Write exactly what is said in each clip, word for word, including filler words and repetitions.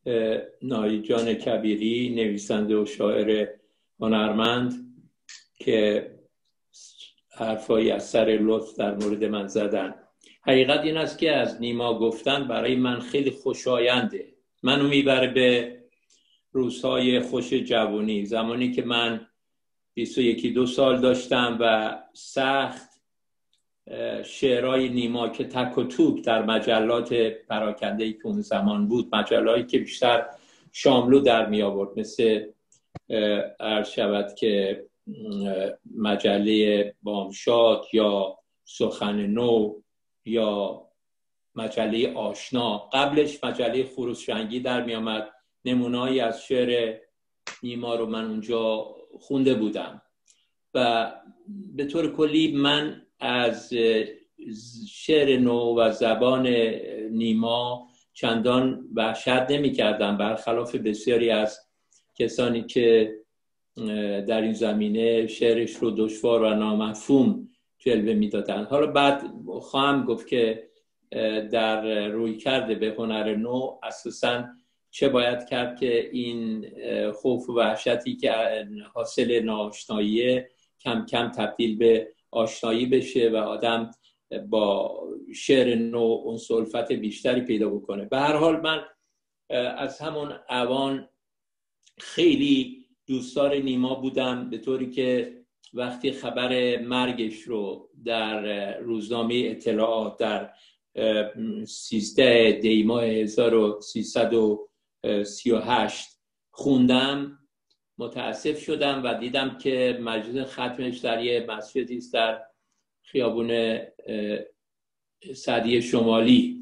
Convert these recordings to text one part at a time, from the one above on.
نایی جان کبیری، نویسنده و شاعر هنرمند که حرفایی از سر لطف در مورد من زدن. حقیقت این است که از نیما گفتن برای من خیلی خوشاینده. منو میبره به روزهای خوش جوانی، زمانی که من بیست و یکی دو سال داشتم و سخت شعرهای نیما که تک و توک در مجلات پراکنده‌ای که اون زمان بود، مجلهایی که بیشتر شاملو در می آورد، مثل عرض شود که مجله بامشاد یا سخن نو یا مجله آشنا، قبلش مجله خروسشنگی در می آمد. نمونه‌ای از شعر نیما رو من اونجا خونده بودم و به طور کلی من از شعر نو و زبان نیما چندان وحشت نمی کردم، برخلاف بسیاری از کسانی که در این زمینه شعرش رو دشوار و نامفهوم جلوه می دادن. حالا بعد خواهم گفت که در روی کرده به هنر نو اساساً چه باید کرد که این خوف و وحشتی که حاصل ناآشناییه کم کم تبدیل به آشنایی بشه و آدم با شعر نو اون سلفت بیشتری پیدا بکنه. به هر حال من از همون اوان خیلی دوستدار نیما بودم، به طوری که وقتی خبر مرگش رو در روزنامه اطلاعات در سیزده دی ماه هزار و سیصد و سی و هشت خوندم متاسف شدم و دیدم که مجلس ختمش در یه مسجدی است در خیابون سعدی شمالی.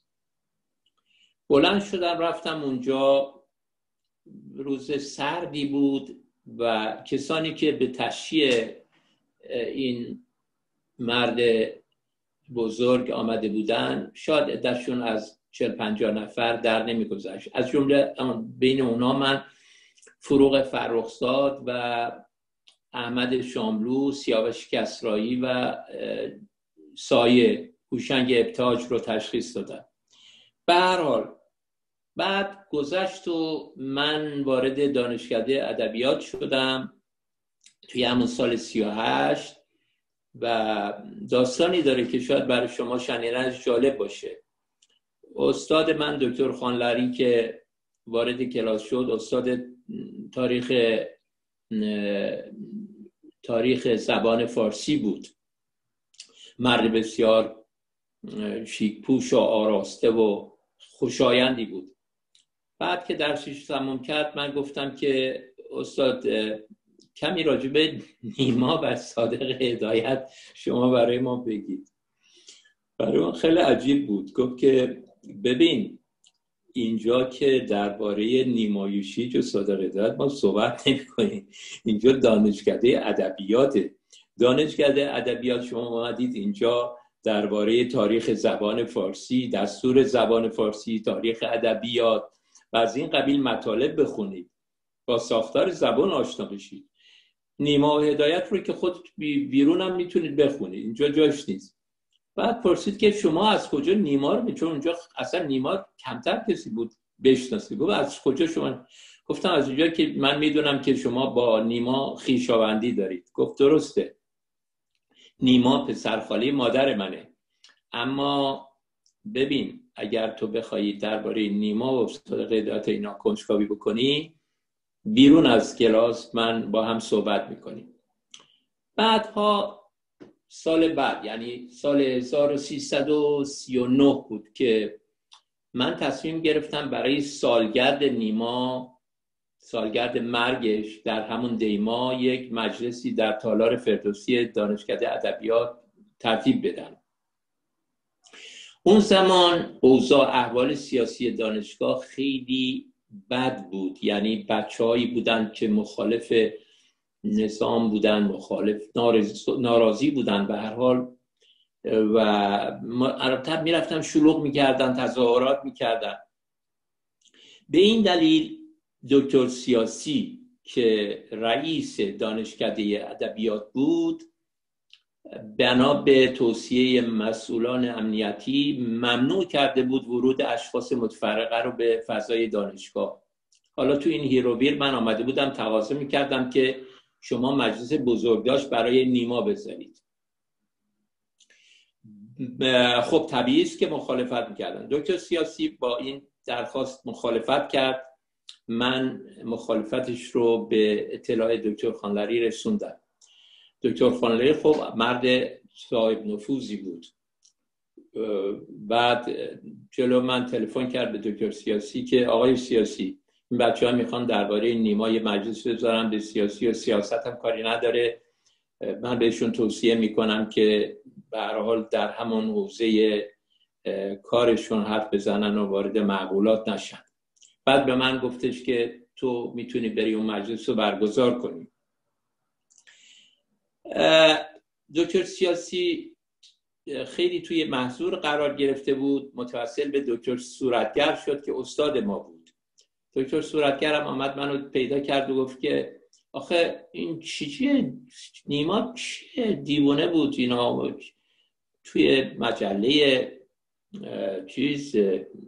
بلند شدم رفتم اونجا، روز سردی بود و کسانی که به تشییع این مرد بزرگ آمده بودن شاید عده‌شون از چهل پنجاه نفر در نمی‌گذشت. از جمله بین اونا من فروغ فرخزاد و احمد شاملو، سیاوش کسرایی و سایه هوشنگ ابتهاج رو تشخیص دادم. به هر حال بعد گذشت و من وارد دانشکده ادبیات شدم توی همون سال سی و هشت و داستانی داره که شاید برای شما شنیدنش جالب باشه. استاد من دکتر خانلری که وارد کلاس شد، استاد تاریخ تاریخ زبان فارسی بود، مرد بسیار شیک پوش و آراسته و خوشایندی بود. بعد که درسش تمام کرد من گفتم که استاد کمی راجع به نیما و صادق هدایت شما برای ما بگید. برای من خیلی عجیب بود. گفت که ببین اینجا که درباره نیما یوشیج و صادق هدایت ما صحبت نمی کنیم، اینجا دانشکده ادبیاته. دانشکده ادبیات شما اومدید اینجا درباره تاریخ زبان فارسی، دستور زبان فارسی، تاریخ ادبیات و از این قبیل مطالب بخونید، با ساختار زبان آشنا بشید. نیما و هدایت رو که خود بیرون هم میتونید بخونید، اینجا جاش نیست. بعد پرسید که شما از کجا نیما رو، چون اونجا اصلا نیما کمتر کسی بود بشناسید، گفت از کجا شما؟ گفتم از اونجا که من میدونم که شما با نیما خویشاوندی دارید. گفت درسته، نیما پسرخاله مادر منه، اما ببین اگر تو بخوایی درباره نیما و صادق هدایت اینا کنجکاوی بکنی، بیرون از کلاس من با هم صحبت میکنیم. بعدها سال بعد، یعنی سال هزار و سیصد و سی و نه بود که من تصمیم گرفتم برای سالگرد نیما، سالگرد مرگش، در همون دیما یک مجلسی در تالار فردوسی دانشکده ادبیات ترتیب بدم. اون زمان اوضاع احوال سیاسی دانشگاه خیلی بد بود، یعنی بچه‌هایی بودن که مخالف نظام بودن، مخالف ناراضی بودن به هر حال و مرتب میرفتن شلوغ میکردن، تظاهرات میکردن. به این دلیل دکتر سیاسی که رئیس دانشکده ادبیات بود بنا به توصیه مسئولان امنیتی ممنوع کرده بود ورود اشخاص متفرقه رو به فضای دانشگاه. حالا تو این هیروبیر من آمده بودم تقاضا میکردم که شما مجلس بزرگداشت برای نیما بذارید. خب طبیعی است که مخالفت میکردن. دکتر سیاسی با این درخواست مخالفت کرد. من مخالفتش رو به اطلاع دکتر خانلری رسوندم. دکتر خانلری خب مرد صاحب نفوذی بود. بعد جلو من تلفن کرد به دکتر سیاسی که آقای سیاسی این بچه ها میخوان درباره نیما یه مجلس بذارن، به سیاسی و سیاست هم کاری نداره، من بهشون توصیه میکنم که به هر حال در همون حوزه کارشون حرف بزنن و وارد معقولات نشن. بعد به من گفتش که تو میتونی بری اون مجلس رو برگزار کنی. دکتر سیاسی خیلی توی محظور قرار گرفته بود، متوسل به دکتر صورتگر شد که استاد ما بود. دکتر صورتگر هم آمد منو پیدا کرد و گفت که آخه این چیه نیما چیه دیوانه بود اینا، توی مجله چیز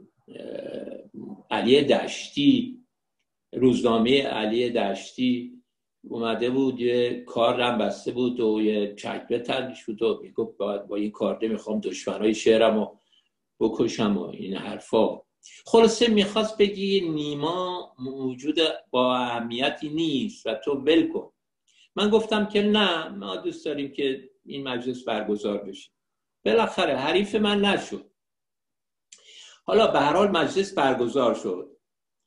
علی دشتی، روزنامه علی دشتی اومده بود یه کار هم بسته بود و یه چکبه تنش بود و میگفت باید با این کار نمیخوام دشمنای شهرم رو بکشم و این حرفا. خلاصه میخواست بگی نیما موجود با اهمیتی نیست و تو ول کن. من گفتم که نه، ما دوست داریم که این مجلس برگزار بشه. بالاخره حریف من نشد. حالا به هر حال مجلس برگزار شد.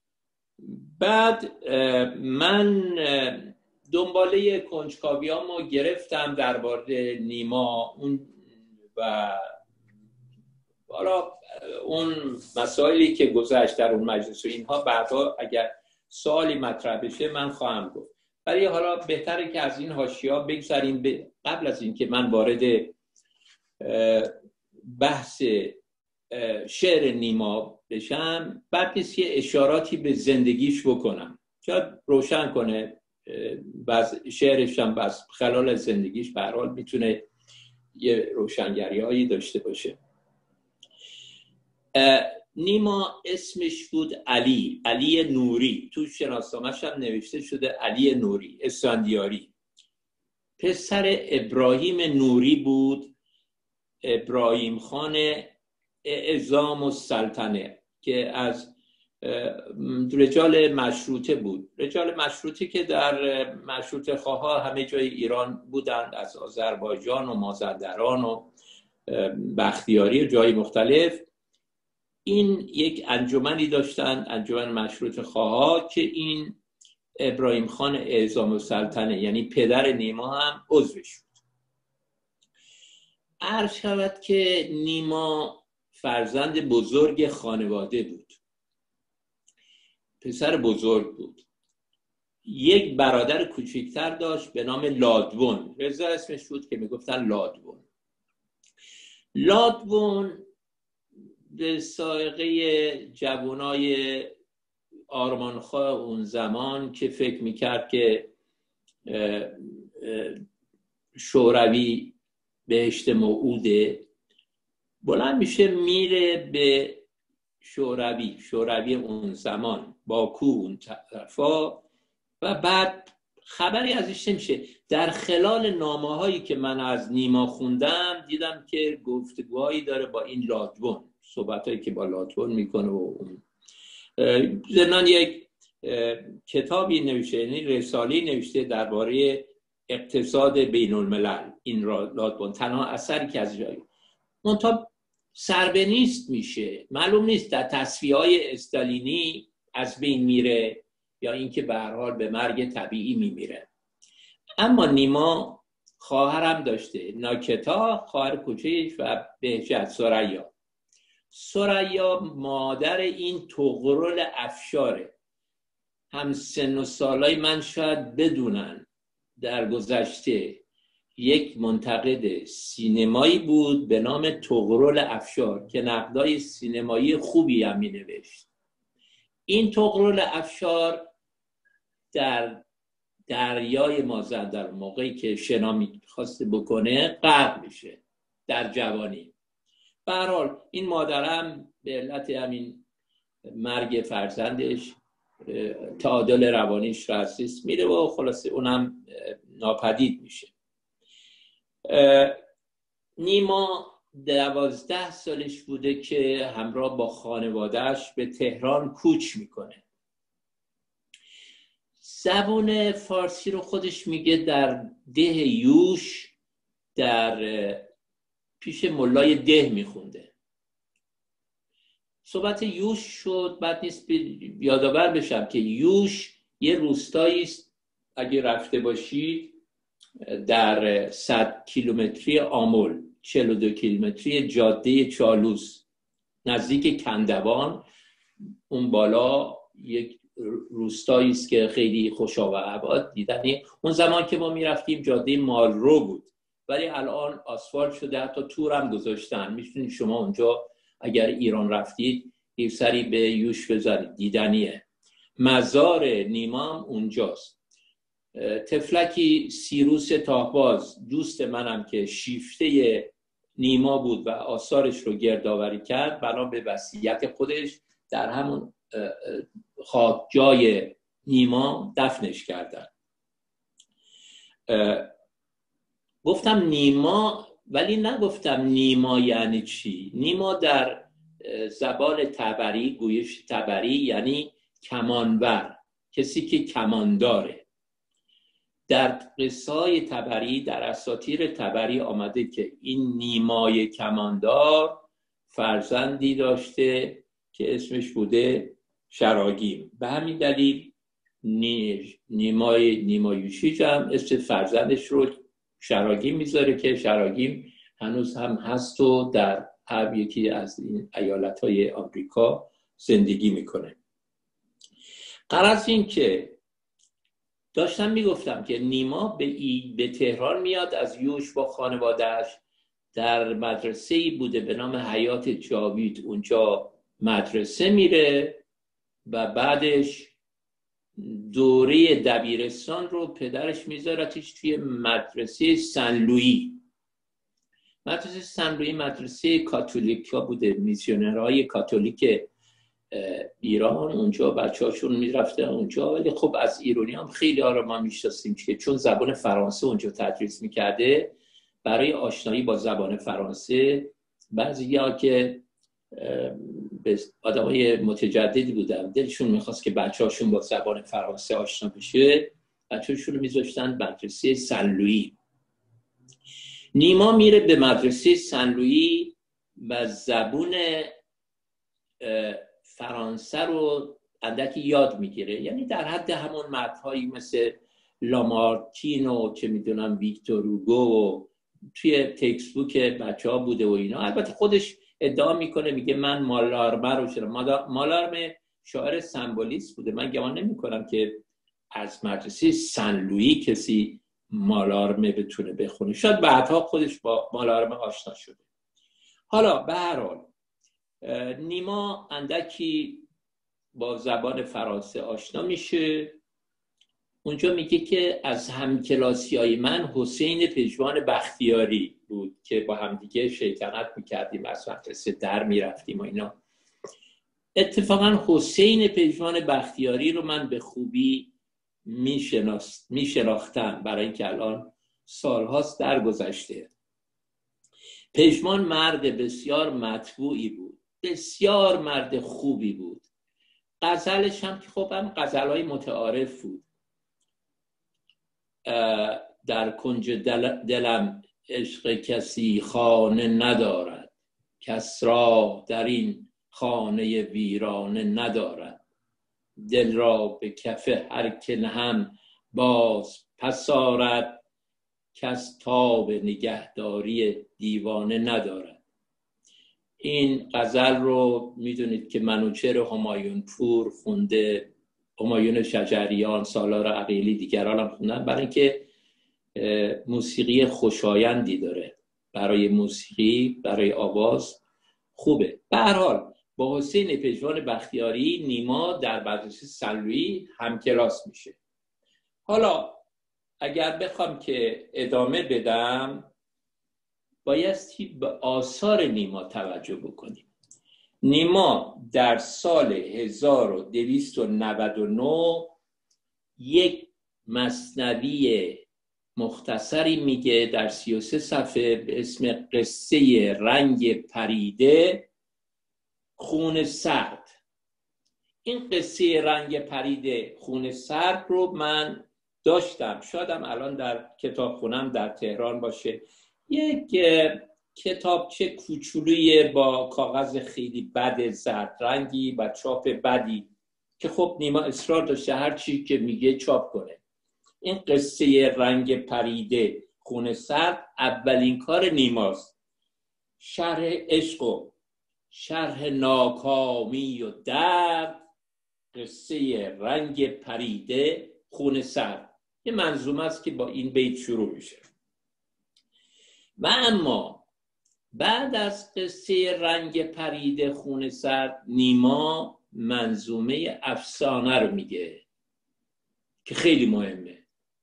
بعد من دنباله کنجکاویامو گرفتم درباره نیما اون و حالا اون مسائلی که گذشت در اون مجلس و اینها بعدا اگر سوالی مطرح بشه من خواهم گفت. ولی حالا بهتره که از این حاشیه‌ها بگذاریم قبل از این که من وارد بحث شعر نیما بشم. بعد نیست یه اشاراتی به زندگیش بکنم شاید روشن کنه بعض شعرش هم بس خلال زندگیش به هر حال میتونه یه روشنگری هایی داشته باشه. نیما اسمش بود علی علی نوری، تو شناسنامه‌ش هم نوشته شده علی نوری اسفندیاری. پسر ابراهیم نوری بود، ابراهیم خان اعظام السلطنه که از رجال مشروطه بود. رجال مشروطه که در مشروطه خواها همه جای ایران بودند، از آذربایجان و مازندران و بختیاری و جای مختلف. این یک انجمنی داشتند، انجمن مشروطه خواها، که این ابراهیم خان اعظام السلطنه یعنی پدر نیما هم عضوش بود. عرض شود که نیما فرزند بزرگ خانواده بود، پسر بزرگ بود. یک برادر کوچکتر داشت به نام لادون، رضا اسمش بود که میگفتن لادون. لادون به سائقه جوانای آرمانخواه اون زمان که فکر میکرد که شوروی بهشت موعوده، بلند میشه میره به شوروی شوروی اون زمان، باکو اون طرفا، و بعد خبری ازش نمیشه. در خلال نامه هایی که من از نیما خوندم دیدم که گفتگوهایی داره با این لادون، صحبت هایی که با لادون میکنه و اون ضمن یک کتابی نوشته، یعنی رساله نوشته درباره اقتصاد بین الملل. این لادون تنها اثری که از جایی منتها سربه نیست میشه، معلوم نیست در تصفیه های استالینی از بین میره یا اینکه به هر حال به مرگ طبیعی میمیره. اما نیما خواهرم داشته، ناکتا خواهر کوچکش و بهجت سریا. سریا مادر این طغرل افشاره. هم سن و سالای من شاید بدونن در گذشته یک منتقد سینمایی بود به نام طغرل افشار که نقدای سینمایی خوبی هم می نوشت. این طغرل افشار در دریای مازندران موقعی که شنا میخواسته بکنه غرق میشه در جوانی. به هر حال این مادرم به علت همین مرگ فرزندش تعادل روانیش راسیست میره و خلاصه اونم ناپدید میشه. نیما دوازده سالش بوده که همراه با خانوادهش به تهران کوچ میکنه. زبان فارسی رو خودش میگه در ده یوش در پیش ملای ده میخونده. صحبت یوش شد، بعد نیست یادآور بشم که یوش یه روستایی است اگه رفته باشید در صد کیلومتری آمل، چهل و دو کیلومتری جاده چالوس نزدیک کندوان، اون بالا یک روستایی است که خیلی خوشا و آباد دیدنی. اون زمان که ما میرفتیم جاده مالرو بود، ولی الان آسفالت شده، حتی تور هم گذاشتن. میتونید شما اونجا اگر ایران رفتید یه سری به یوش بذارید، دیدنیه. مزار نیما هم اونجاست. تفلکی سیروس تاهباز دوست منم که شیفته نیما بود و آثارش رو گردآوری کرد، بنا به وصیت خودش در همون خاک جای نیما دفنش کردن. گفتم نیما، ولی نگفتم نیما یعنی چی. نیما در زبان تبری، گویش تبری، یعنی کمانور، کسی که کمان داره. در قصه‌های تبری، در اساطیر تبری آمده که این نیمای کماندار فرزندی داشته که اسمش بوده شراگیم. به همین دلیل نیمای نیمایوشیج هم اسم فرزندش رو شراگیم میذاره که شراگیم هنوز هم هست و در هر یکی از این ایالت‌های آمریکا زندگی میکنه. غرض این که داشتم میگفتم که نیما به, ای به تهران میاد از یوش با خانوادهش. در مدرسه‌ای بوده به نام حیات جاوید، اونجا مدرسه میره و بعدش دوره دبیرستان رو پدرش میذارتش توی مدرسه سن لویی. مدرسه سن لویی مدرسه کاتولیکا بوده، میسیونرهای کاتولیک ایران اونجا بچه هاشون میرفتن اونجا. ولی خب از ایرانی هم خیلی ها رو ما میشناسیم که چون زبان فرانسه اونجا تدریس میکرده، برای آشنایی با زبان فرانسه بعضی ها که آدمای متجددی بودن دلشون میخواست که بچه هاشون با زبان فرانسه آشنا بشه، بچه هاشون رو میذاشتن مدرسه سن لویی. نیما میره به مدرسه سن لویی و زبون فرانسه رو اندکی یاد میگیره، یعنی در حد همون متن‌هایی مثل لامارتین و چه میدونم ویکتور هوگو و توی تکست بوک بچه ها بوده و اینا. البته خودش ادعا میکنه، میگه من مالارمه رو شدم. مالارمه شاعر سمبولیست بوده. من گمان نمی کنم که از مدرسه سن لویی کسی مالارمه بتونه بخونه. شاید بعدها خودش با مالارمه آشنا شده. حالا به هر حال نیما اندکی با زبان فرانسه آشنا میشه. اونجا میگه که از همکلاسیای من حسین پژمان بختیاری بود که با همدیگه شیطنت میکردیم، از مدرسه در میرفتیم و اینا. اتفاقا حسین پژمان بختیاری رو من به خوبی میشناختم، برای اینکه الان سالهاست در گذشته. پژمان مرد بسیار مطبوعی بود، بسیار مرد خوبی بود. غزلش هم که خب هم غزلهای متعارف بود. در کنج دل دلم عشق کسی خانه ندارد، کس را در این خانه ویرانه ندارد. دل را به کف هر که نهم باز پس آرد، کس تاب نگهداری دیوانه ندارد. این غزل رو میدونید که منوچهر همایون پور خونده، همایون شجریان، سالار عقیلی، دیگران هم خوندن، برای اینکه موسیقی خوشایندی داره. برای موسیقی، برای آواز خوبه. به هر حال با حسین پژمان بختیاری نیما در مدرسه سن لویی همکلاس میشه. حالا اگر بخوام که ادامه بدم بایستی به آثار نیما توجه بکنیم. نیما در سال هزار و دویست و نود و نه یک مثنوی مختصری میگه در سی و سه صفحه به اسم قصه رنگ پریده خون سرد. این قصه رنگ پریده خون سرد رو من داشتم، شایدم الان در کتابخونه‌ام در تهران باشه. یک کتابچه کوچولوی با کاغذ خیلی بد زرد رنگی و چاپ بدی که خب نیما اصرار داشته هر چی که میگه چاپ کنه. این قصه رنگ پریده خون سرد اولین کار نیماست. شرح عشق و شرح ناکامی و درد، قصه رنگ پریده خون سرد. یه منظومه است که با این بیت شروع میشه. و اما بعد از قصه رنگ پریده خون سرد نیما منظومه افسانه رو میگه که خیلی مهمه.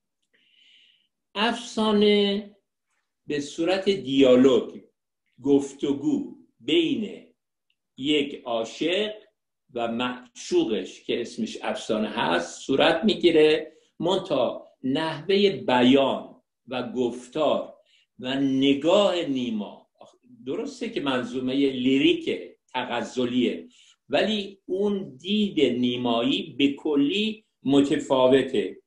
افسانه به صورت دیالوگ، گفتگو بین یک عاشق و معشوقش که اسمش افسانه هست صورت میگیره، منتها نحوه بیان و گفتار و نگاه نیما، درسته که منظومه لیریک تغزلیه ولی اون دید نیمایی به کلی متفاوته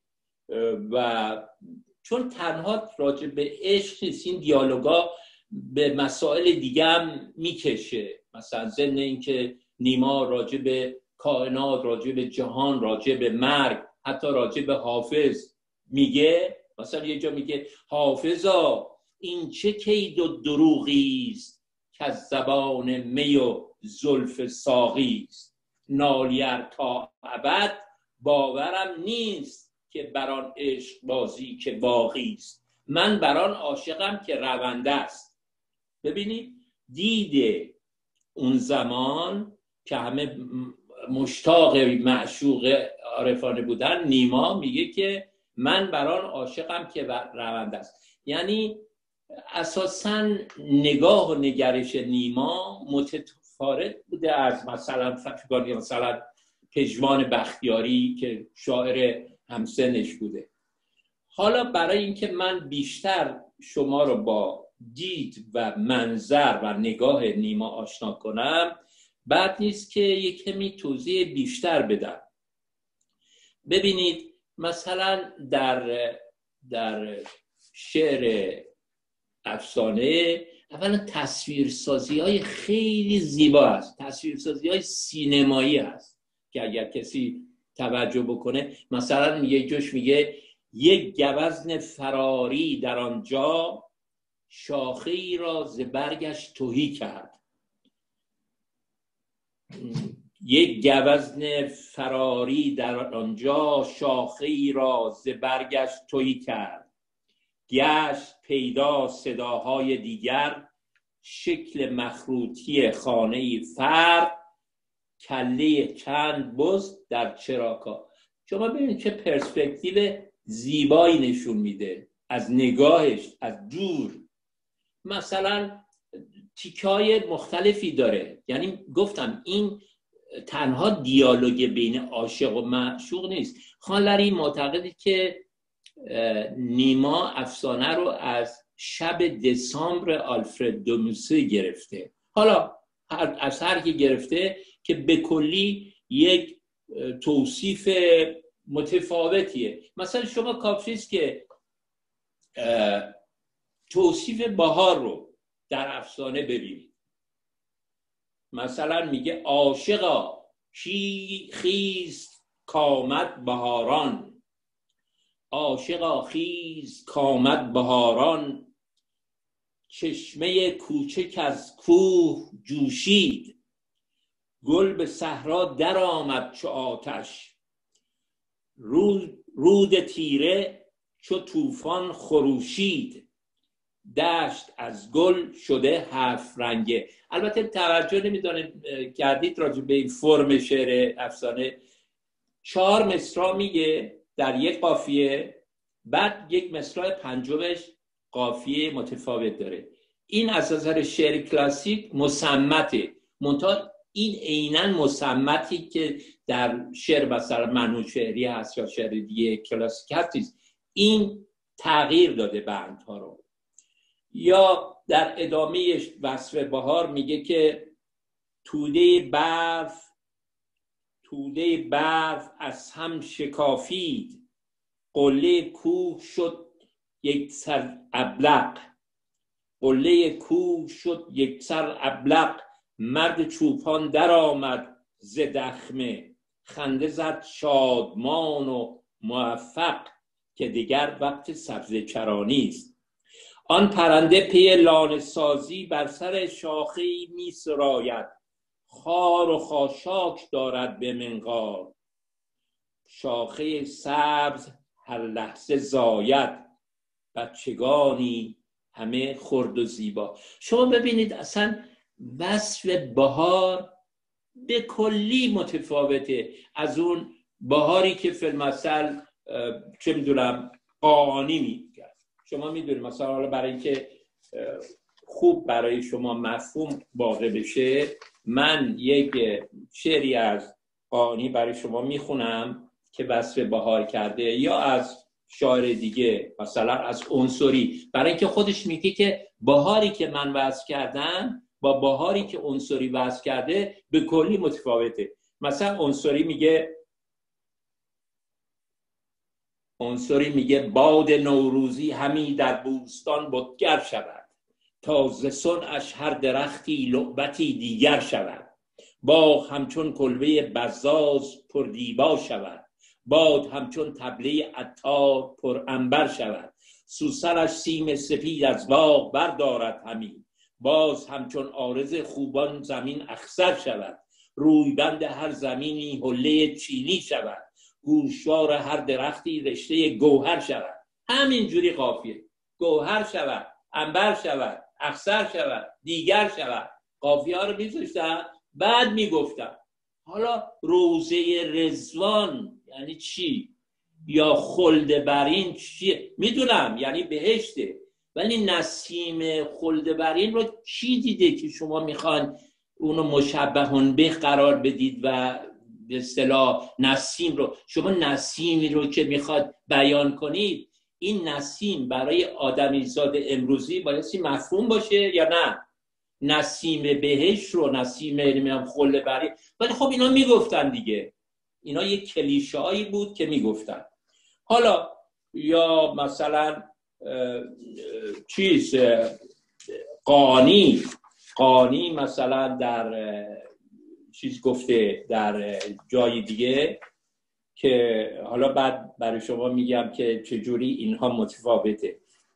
و چون تنها راجع به عشق نیست، این دیالوگا به مسائل دیگه هم میکشه. مثلا ضمن این که نیما راجع به کائنات، راجع به جهان، راجع به مرگ، حتی راجع به حافظ میگه. مثلا یه جا میگه حافظا این چه کید و دروغی است که از زبان می و زلف ساقی است، نالیر تا ابد باورم نیست که بران عشق بازی که باقی است، من بران عاشقم که رونده است. ببینید دید اون زمان که همه مشتاق معشوق عارفانه بودن، نیما میگه که من بران عاشقم که رونده است. یعنی اساساً نگاه و نگرش نیما متفاوت بوده از مثلا فکرگانی مثلا پژمان بختیاری که شاعر همسنش بوده. حالا برای اینکه من بیشتر شما رو با دید و منظر و نگاه نیما آشنا کنم، بد نیست که یک کمی توضیح بیشتر بدم. ببینید مثلا در در شعر افسانه اولا تصویرسازی های خیلی زیبا است، تصویرسازی های سینمایی است که اگر کسی توجه بکنه، مثلا یه جوش میگه یک گوزن فراری در آنجا شاخه‌ای را ز برگش تهی کرد. یک گوزن فراری در آنجا شاخه‌ای را ز برگش تهی کرد، گشت پیدا صداهای دیگر، شکل مخروطی خانه‌ای فرد، کله چند بز در چراکا. شما ببینید چه پرسپکتیو زیبایی نشون میده از نگاهش از دور. مثلا تیکای مختلفی داره، یعنی گفتم این تنها دیالوگ بین عاشق و معشوق نیست. خانلری معتقده که نیما افسانه رو از شب دسامبر آلفرد دو موسه گرفته. حالا از هر کی گرفته که به کلی یک توصیف متفاوتیه. مثلا شما کافیست که توصیف بهار رو در افسانه ببینید. مثلا میگه عاشقا کی خیز کامد بهاران، عاشقا خیز کامد بهاران، چشمه کوچک از کوه جوشید، گل به صحرا در آمد چو آتش، رود, رود تیره چو طوفان خروشید، دشت از گل شده هفت رنگه. البته توجه نمیدونید کردید راجع به این فرم شعر افسانه، چهار مصرع میگه در یک قافیه بعد یک مصرع پنجمش قافیه متفاوت داره. این از نظر شعر کلاسیک مصمته، منتها این عیناً مصمتی که در شعر مثلا منوچهری هست یا شعر دیگه کلاسیک هست، این تغییر داده بندها رو. یا در ادامه وصف بهار میگه که توده برف توده برف از هم شکافید، قله کوه شد یک سر ابلق، قله کوه شد یک سر ابلق، مرد چوپان در آمد ز دخمه، خنده زد شادمان و موفق، که دیگر وقت سبزه چرانی است. آن پرنده پی لانه سازی بر سر شاخه‌ای می سراید، خار و خاشاک دارد به منقار، شاخه سبز هر لحظه زاید، بچگانی همه خرد و زیبا. شما ببینید اصلا وصف بهار به کلی متفاوته از اون بهاری که فی المثل چه میدونم قاآنی میگه. شما میدونید مثلا حالا برای اینکه خوب برای شما مفهوم واقع بشه، من یک شعری از قاآنی برای شما میخونم که وصف بهار کرده، یا از شاعر دیگه مثلا از عنصری، برای اینکه خودش میگه که بهاری که من وصف کردم با بهاری که عنصری وصف کرده به کلی متفاوته. مثلا عنصری میگه عنصری میگه باد نوروزی همی در بوستان بتگر شود، تا ز صنعش هر درختی لعبتی دیگر شود، باغ همچون کلبه بزاز پر دیبا شود، باد همچون طبله عطار پر عنبر شود، سوسنش سیم سپید از باغ بردارد همی، باز همچون عارض خوبان زمین اخضر شود، روی بند هر زمینی حله چینی شود، گوشوار هر درختی رشته گوهر شود. همینجوری قافیه، گوهر شود، عنبر شود، اخضر شود، دیگر شود. قافیه ها رو میذاشتن بعد میگفتن حالا روضه رضوان یعنی چی، یا خلد برین چیه؟ میدونم یعنی بهشته، ولی نسیم خلد برین رو کی دیده که شما میخوان اونو مشبهون به قرار بدید و به اصطلاح نسیم رو، شما نسیمی رو که میخواد بیان کنید، این نسیم برای آدمیزاد امروزی بایستی مفهوم باشه یا نه؟ نسیم بهشت رو نسیم نمیدونم خلد برین، ولی خب اینا میگفتن دیگه، اینا یک کلیشه هایی بود که میگفتن. حالا یا مثلا چیز قانی قانی مثلا در چیز گفته در جای دیگه که حالا بعد برای شما میگم که چجوری اینها متفاوته.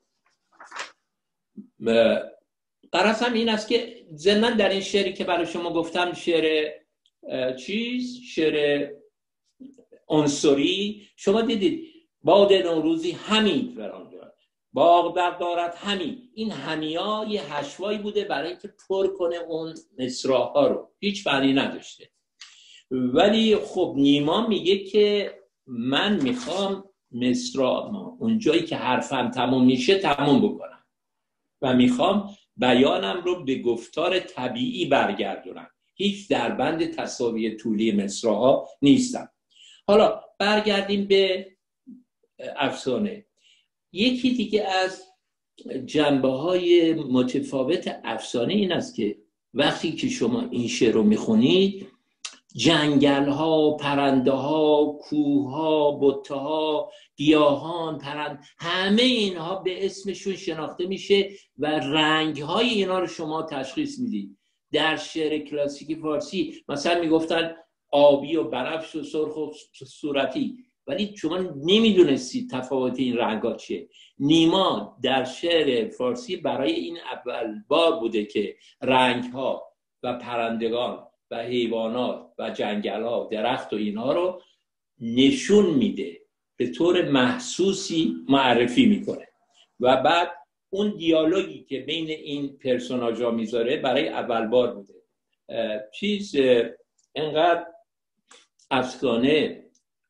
قرصم این است که ضمن در این شعری که برای شما گفتم، شعر چیز شعر عنصری، شما دیدید باد نوروزی همین فران دارد، باغ در دارد همین، این همیا یه حشوایی بوده برای اینکه پر کنه اون مصرع‌ها رو، هیچ معنی نداشته. ولی خب نیما میگه که من میخوام مصرع اون جایی که حرفم تموم میشه تموم بکنم و میخوام بیانم رو به گفتار طبیعی برگردونم، هیچ دربند تساوی طولی مصرع‌ها نیستم. حالا برگردیم به افسانه. یکی دیگه از جنبه‌های متفاوت افسانه این است که وقتی که شما این شعر رو میخونید، جنگل‌ها، پرنده‌ها، کوه‌ها، بته‌ها، گیاهان، پرند، همه اینها به اسمشون شناخته میشه و رنگ‌های اینا رو شما تشخیص میدید. در شعر کلاسیک فارسی مثلا میگفتن آبی و بنفش و سرخ و صورتی، ولی شما نمیدونستید تفاوت این رنگ‌ها چیه. نیما در شعر فارسی برای این اول بار بوده که رنگ‌ها و پرندگان و حیوانات و جنگل‌ها، درخت و اینها رو نشون میده، به طور محسوسی معرفی میکنه و بعد اون دیالوگی که بین این پرسوناژها میذاره برای اول بار بوده. چیز انقدر افسانه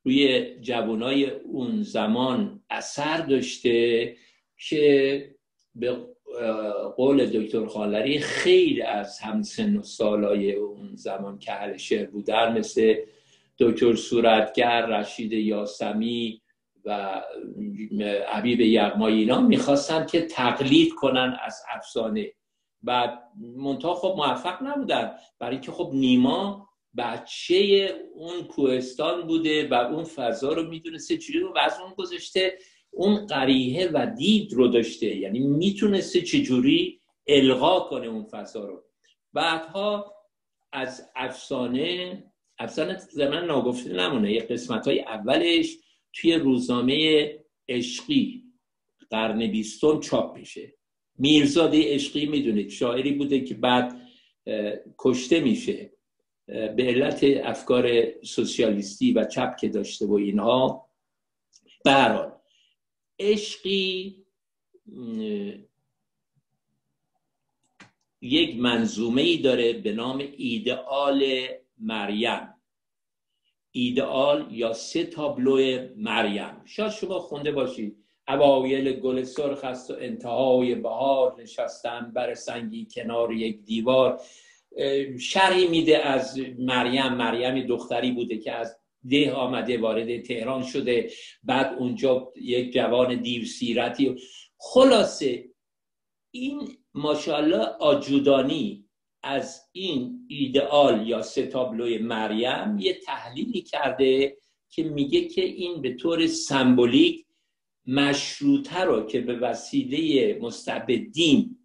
روی جوانای اون زمان اثر داشته که به قول دکتر خانلری خیلی از همسن و سالای اون زمان که اهل شعر بودن مثل دکتر صورتگر، رشید یاسمی و حبیب یغمایی اینا میخواستن که تقلید کنن از افسانه. بعد منتها خب موفق نبودن، برای که خب نیما بچه اون کوهستان بوده و اون فضا رو میدونسته چجوری و از اون گذاشته اون قریحه و دید رو داشته، یعنی میتونسته چجوری القا کنه اون فضا رو. بعدها از افسانه افسانه زمان ناگفته نمونه، یه قسمت های اولش توی روزنامه عشقی قرن بیستم چاپ میشه. میرزاده عشقی میدونید شاعری بوده که بعد کشته میشه به علت افکار سوسیالیستی و چپ که داشته و اینها. به هر حال عشقی یک منظومه‌ای داره به نام ایدئال مریم، ایدئال یا سه تابلو مریم. شاید شما خونده باشید. اوایل گل سرخ است و انتهای بهار، نشستن بر سنگی کنار یک دیوار. شرحی میده از مریم. مریم دختری بوده که از ده آمده وارد تهران شده، بعد اونجا یک جوان دیو سیرتی. خلاصه این ماشاءالله آجودانی از این ایدئال یا سه تابلوی مریم یه تحلیلی کرده که میگه که این به طور سمبولیک مشروطه رو که به وسیله مستبدین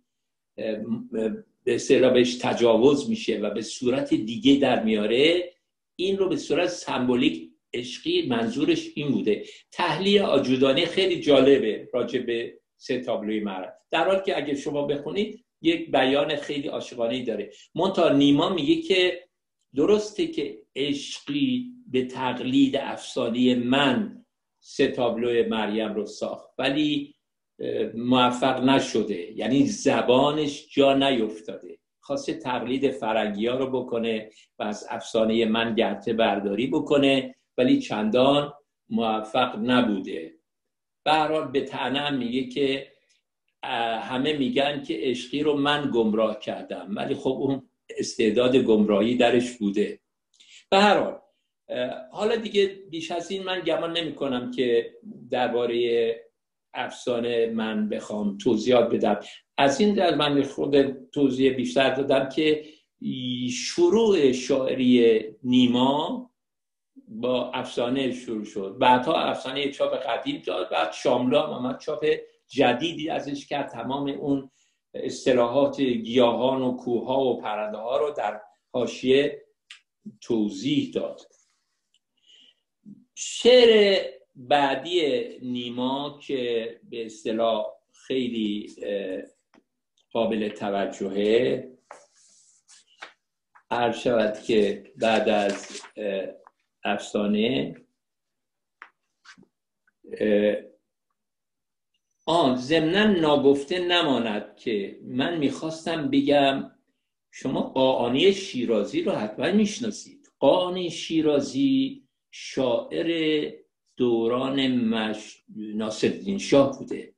به اصطلاح بهش تجاوز میشه و به صورت دیگه در میاره، این رو به صورت سمبولیک عشقی منظورش این بوده. تحلیل آجودانی خیلی جالبه راجع به سه تابلوی مریم، در حالی که اگه شما بخونید یک بیان خیلی عاشقانه‌ای داره. منتها نیما میگه که درسته که عشقی به تقلید افسانه من سه تابلوی مریم رو ساخت ولی موفق نشده، یعنی زبانش جا نیفتاده. خواسته تقلید فرنگی ها رو بکنه و از افسانه من گرته برداری بکنه ولی چندان موفق نبوده. به هر حال به طعنه میگه که همه میگن که عشقی رو من گمراه کردم ولی خب اون استعداد گمراهی درش بوده. به هر حال حالا دیگه بیش از این من گمان نمی کنم که درباره افسانه من بخوام توضیحات بدم. از این در من خود توضیح بیشتر دادم که شروع شاعری نیما با افسانه شروع شد، بعدها افسانه چاپ قدیم داد، بعد شاملو هم آمد چاپ جدیدی ازش کرد، تمام اون اصطلاحات گیاهان و کوهها و پرنده ها رو در حاشیه توضیح داد. شعر بعدی نیما که به اصطلاح خیلی قابل توجهه، عرض شود که بعد از افسانه آن ضمناً ناگفته نماند که من میخواستم بگم شما قاآنی شیرازی رو حتما میشناسید. قاآنی شیرازی شاعر دوران مش... ناصرالدین شاه بوده،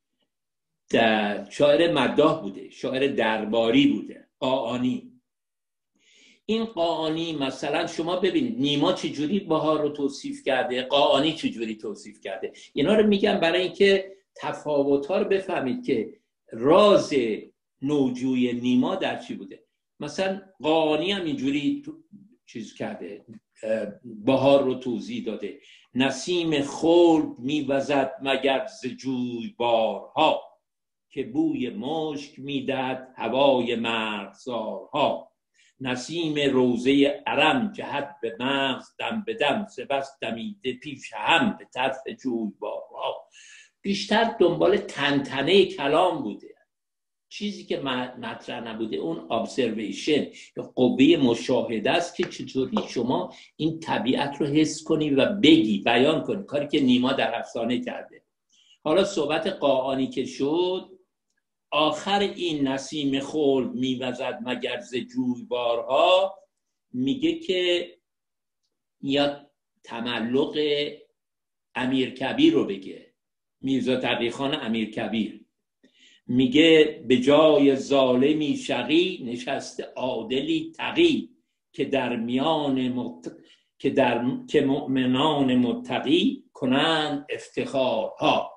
در شاعر مداح بوده، شاعر درباری بوده. قاآنی این قاآنی مثلا شما ببینید نیما چجوری بهار رو توصیف کرده، قاآنی چجوری توصیف کرده. اینا رو میگم برای اینکه تفاوت‌ها رو بفهمید که راز نوجوی نیما در چی بوده. مثلا قاآنی هم اینجوری چیز کرده، بهار رو توضیح داده. نسیم خلد میوزد مگر ز جوی بارها، که بوی مشک میدهد هوای مرغزارها. نسیم روضه ارم جهت به مغز دم به دم، سپس دمیده پیش هم به طرف جوی بارها. بیشتر دنبال تنتنه کلام بوده، چیزی که مطرح نبوده اون ابزرویشن یا قوه مشاهده است که چطوری شما این طبیعت رو حس کنی و بگی، بیان کنی، کاری که نیما در افسانه کرده. حالا صحبت قاآنی که شد، آخر این نسیم خلد میوزد مگر ز جویبارها، میگه که یا تملق امیرکبیر رو بگه، میرزا تقی‌خان امیرکبیر. میگه به جای ظالمی شقی نشسته عادلی تقی، که در میان مت... که در که مؤمنان متقی کنند افتخارها.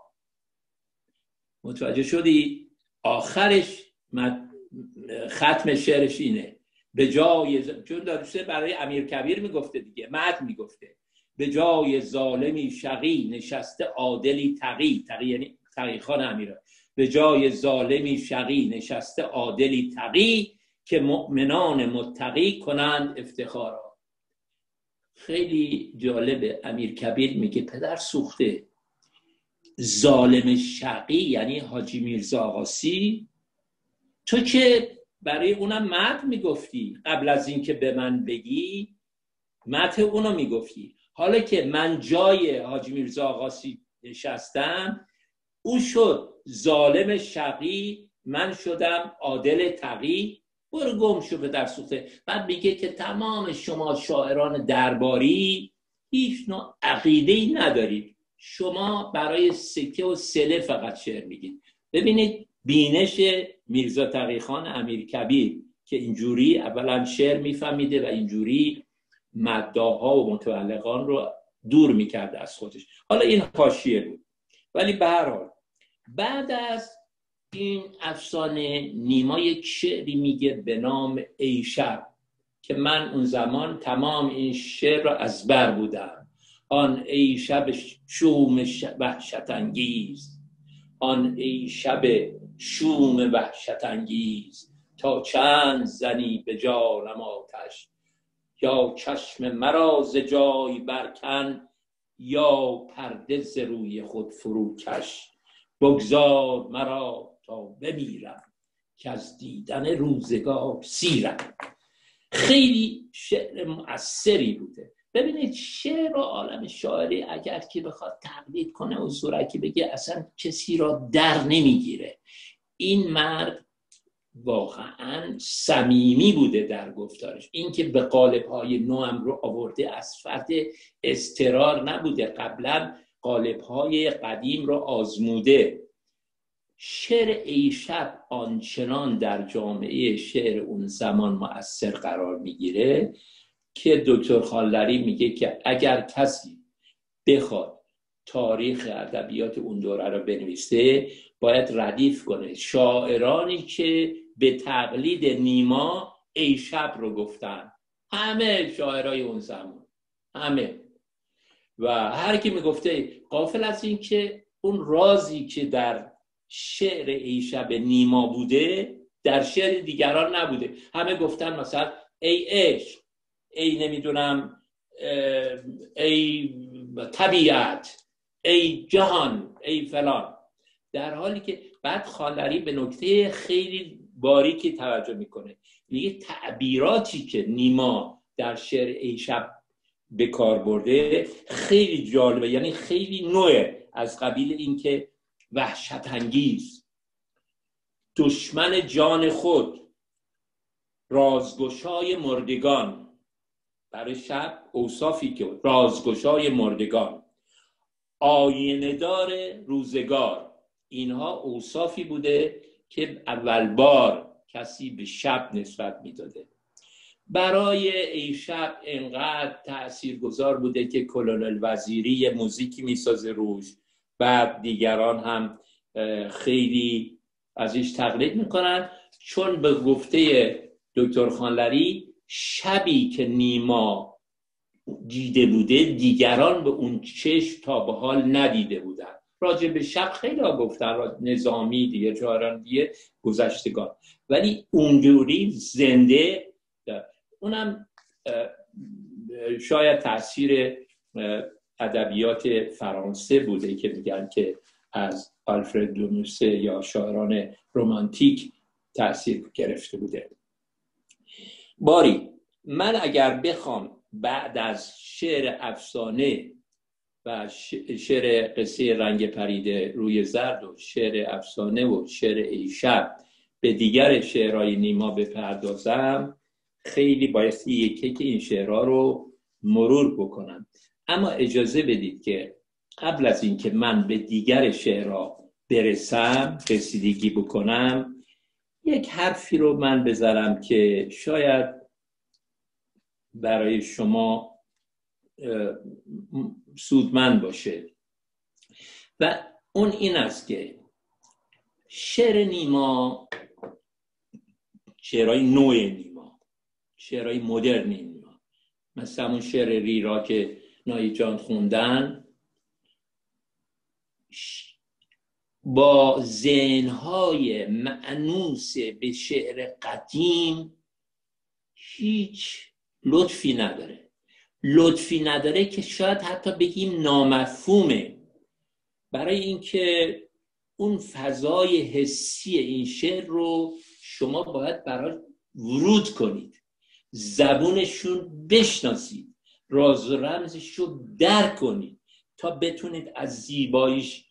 متوجه شدی؟ آخرش مد... ختم شعرش اینه، به جای چون داشته برای امیرکبیر میگفته دیگه، مد میگفته به جای ظالمی شقی نشسته عادلی تقی، تقی یعنی تقی‌خان امیر، به جای ظالمی شقی نشسته عادلی تقی، که مؤمنان متقی کنند افتخارا. خیلی جالبه، امیرکبیر میگه پدر سوخته، ظالم شقی یعنی حاجی میرزا آقاسی، تو که برای اونم مدح میگفتی، قبل از اینکه به من بگی مدح اونو میگفتی، حالا که من جای حاجی میرزا آقاسی نشستم، او شد ظالم شقی، من شدم عادل تقی، برو گم شو به در سوخته. بعد میگه که تمام شما شاعران درباری هیچ نوع عقیده‌ای ندارید، شما برای سکه و سله فقط شعر میگید. ببینید بینش میرزا تقی‌خان امیرکبیر که اینجوری اولا شعر میفهمیده و اینجوری مداحا و متعلقان رو دور میکرده از خودش. حالا این حاشیه بود، ولی به هر حال بعد از این افسانه نیما یک شعری میگه به نام ای شب، که من اون زمان تمام این شعر رو از بر بودم. آن ای شب شوم وحشت انگیز، آن ای شب شوم وحشت انگیز، تا چند زنی به جانم آتش، یا چشم مرا ز جای برکن، یا پرده ز روی خود فرو کش، بگذار مرا تا بمیرم، که از دیدن روزگار سیرم. خیلی شعر مؤثری بوده. ببینید شعر و عالم شاعری اگر که بخواد تقلید کنه و زورکی بگه اصلا کسی را در نمیگیره. این مرد واقعا صمیمی بوده در گفتارش. این که به قالب‌های نوام رو آورده از فرد استرار نبوده، قبلا قالب‌های قدیم رو آزموده. شعر ای شب آنچنان در جامعه شعر اون زمان مؤثر قرار میگیره که دکتر خانلری میگه که اگر کسی بخواد تاریخ ادبیات اون دوره رو بنویسه باید ردیف کنه شاعرانی که به تقلید نیما ای شب رو گفتن، همه شاعرای اون زمان، همه. و هر کی میگفته غافل از این که اون رازی که در شعر ای شب نیما بوده در شعر دیگران نبوده. همه گفتن مثلا ای عشق، ای نمیدونم ای طبیعت، ای جهان، ای فلان، در حالی که بعد خانلری به نکته خیلی باریکی توجه میکنه، میگه تعبیراتی که نیما در شعر ای شب به کار برده خیلی جالبه، یعنی خیلی نوعه، از قبیل این که وحشت انگیز، دشمن جان خود، رازگشای مردگان، برای شب اوصافی که رازگشای مردگان، آینه دار روزگار، اینها اوصافی بوده که اول بار کسی به شب نسبت میداده. برای ای شب انقدر تاثیرگذار بوده که کلونل وزیری موزیکی میسازه روش، بعد دیگران هم خیلی ازش تقلید میکنن، چون به گفته دکتر خانلری شبی که نیما دیده بوده دیگران به اون چشم تا به حال ندیده بودن. راجع به شب خیلی ها گفتن، نظامی دیگه، جاران دیگه، گذشتگان، ولی اونجوری زنده. اونم شاید تاثیر ادبیات فرانسه بوده که میگن که از آلفرد دو موسه یا شاعران رمانتیک تاثیر گرفته بوده. باری من اگر بخوام بعد از شعر افسانه و شعر قصه رنگ پریده روی زرد و شعر افسانه و شعر ای شب به دیگر شعرهای نیما بپردازم، خیلی بایستی یکی که این شعرها رو مرور بکنم. اما اجازه بدید که قبل از اینکه من به دیگر شعرها برسم، رسیدگی بکنم، یک حرفی رو من بذارم که شاید برای شما سودمند باشه و اون این است که شعر نیما، شعرهای نوع نیما، شعرهای مدرن نیما، مثل همون شعر ریرا که نایی جان خوندن، با ذهنهای مأنوس به شعر قدیم هیچ لطفی نداره. لطفی نداره که شاید حتی بگیم نامفهومه، برای اینکه اون فضای حسی این شعر رو شما باید برای ورود کنید، زبونشون بشناسید، راز و رمزش رو درک کنید تا بتونید از زیباییش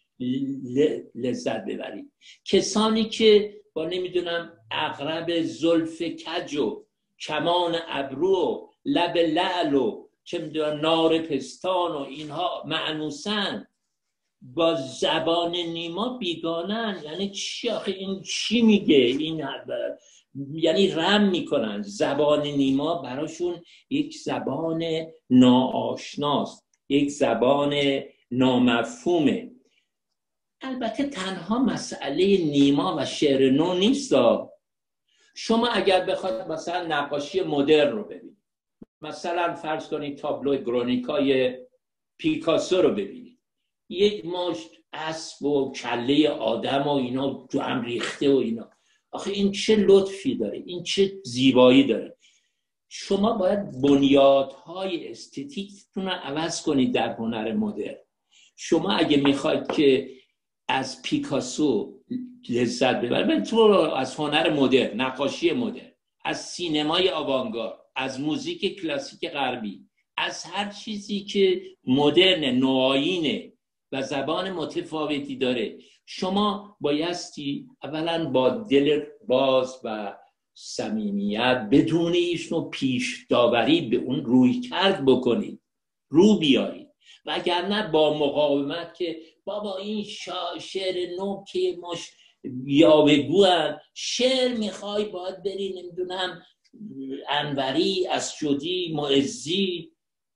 لذت ببرید. کسانی که با نمیدونم عقرب زلف کج و کمان ابرو و لب لعل و چه میدونم نار پستان و اینها معنوسن، با زبان نیما بیگانن. یعنی چی آخه این چی میگه این؟ یعنی رم میکنن. زبان نیما براشون یک زبان ناآشناست، یک زبان نامفهومه. البته تنها مسئله نیما و شعر نو نیست. شما اگر بخواید مثلا نقاشی مدرن رو ببینید، مثلا فرض کنید تابلو گرونیکای پیکاسو رو ببینید، یک مشت اسب و کله آدم و اینا تو هم ریخته و اینا، آخه این چه لطفی داره، این چه زیبایی داره. شما باید بنیادهای استتیکتون رو عوض کنید در هنر مدرن. شما اگه میخواید که از پیکاسو لذت ببرید، تو از هنر مدرن، نقاشی مدرن، از سینمای آوانگارد، از موزیک کلاسیک غربی، از هر چیزی که مدرن، نوآیینه و زبان متفاوتی داره، شما بایستی اولا با دل باز و صمیمیت بدون هیچ نوع پیش داوری به اون روی کرد بکنید، رو بیارید. وگرنه با مقاومت که بابا این شعر نو که مش یاوه‌گوان، شعر میخوای باید بری نمیدونم انوری، اسجدی، معزی.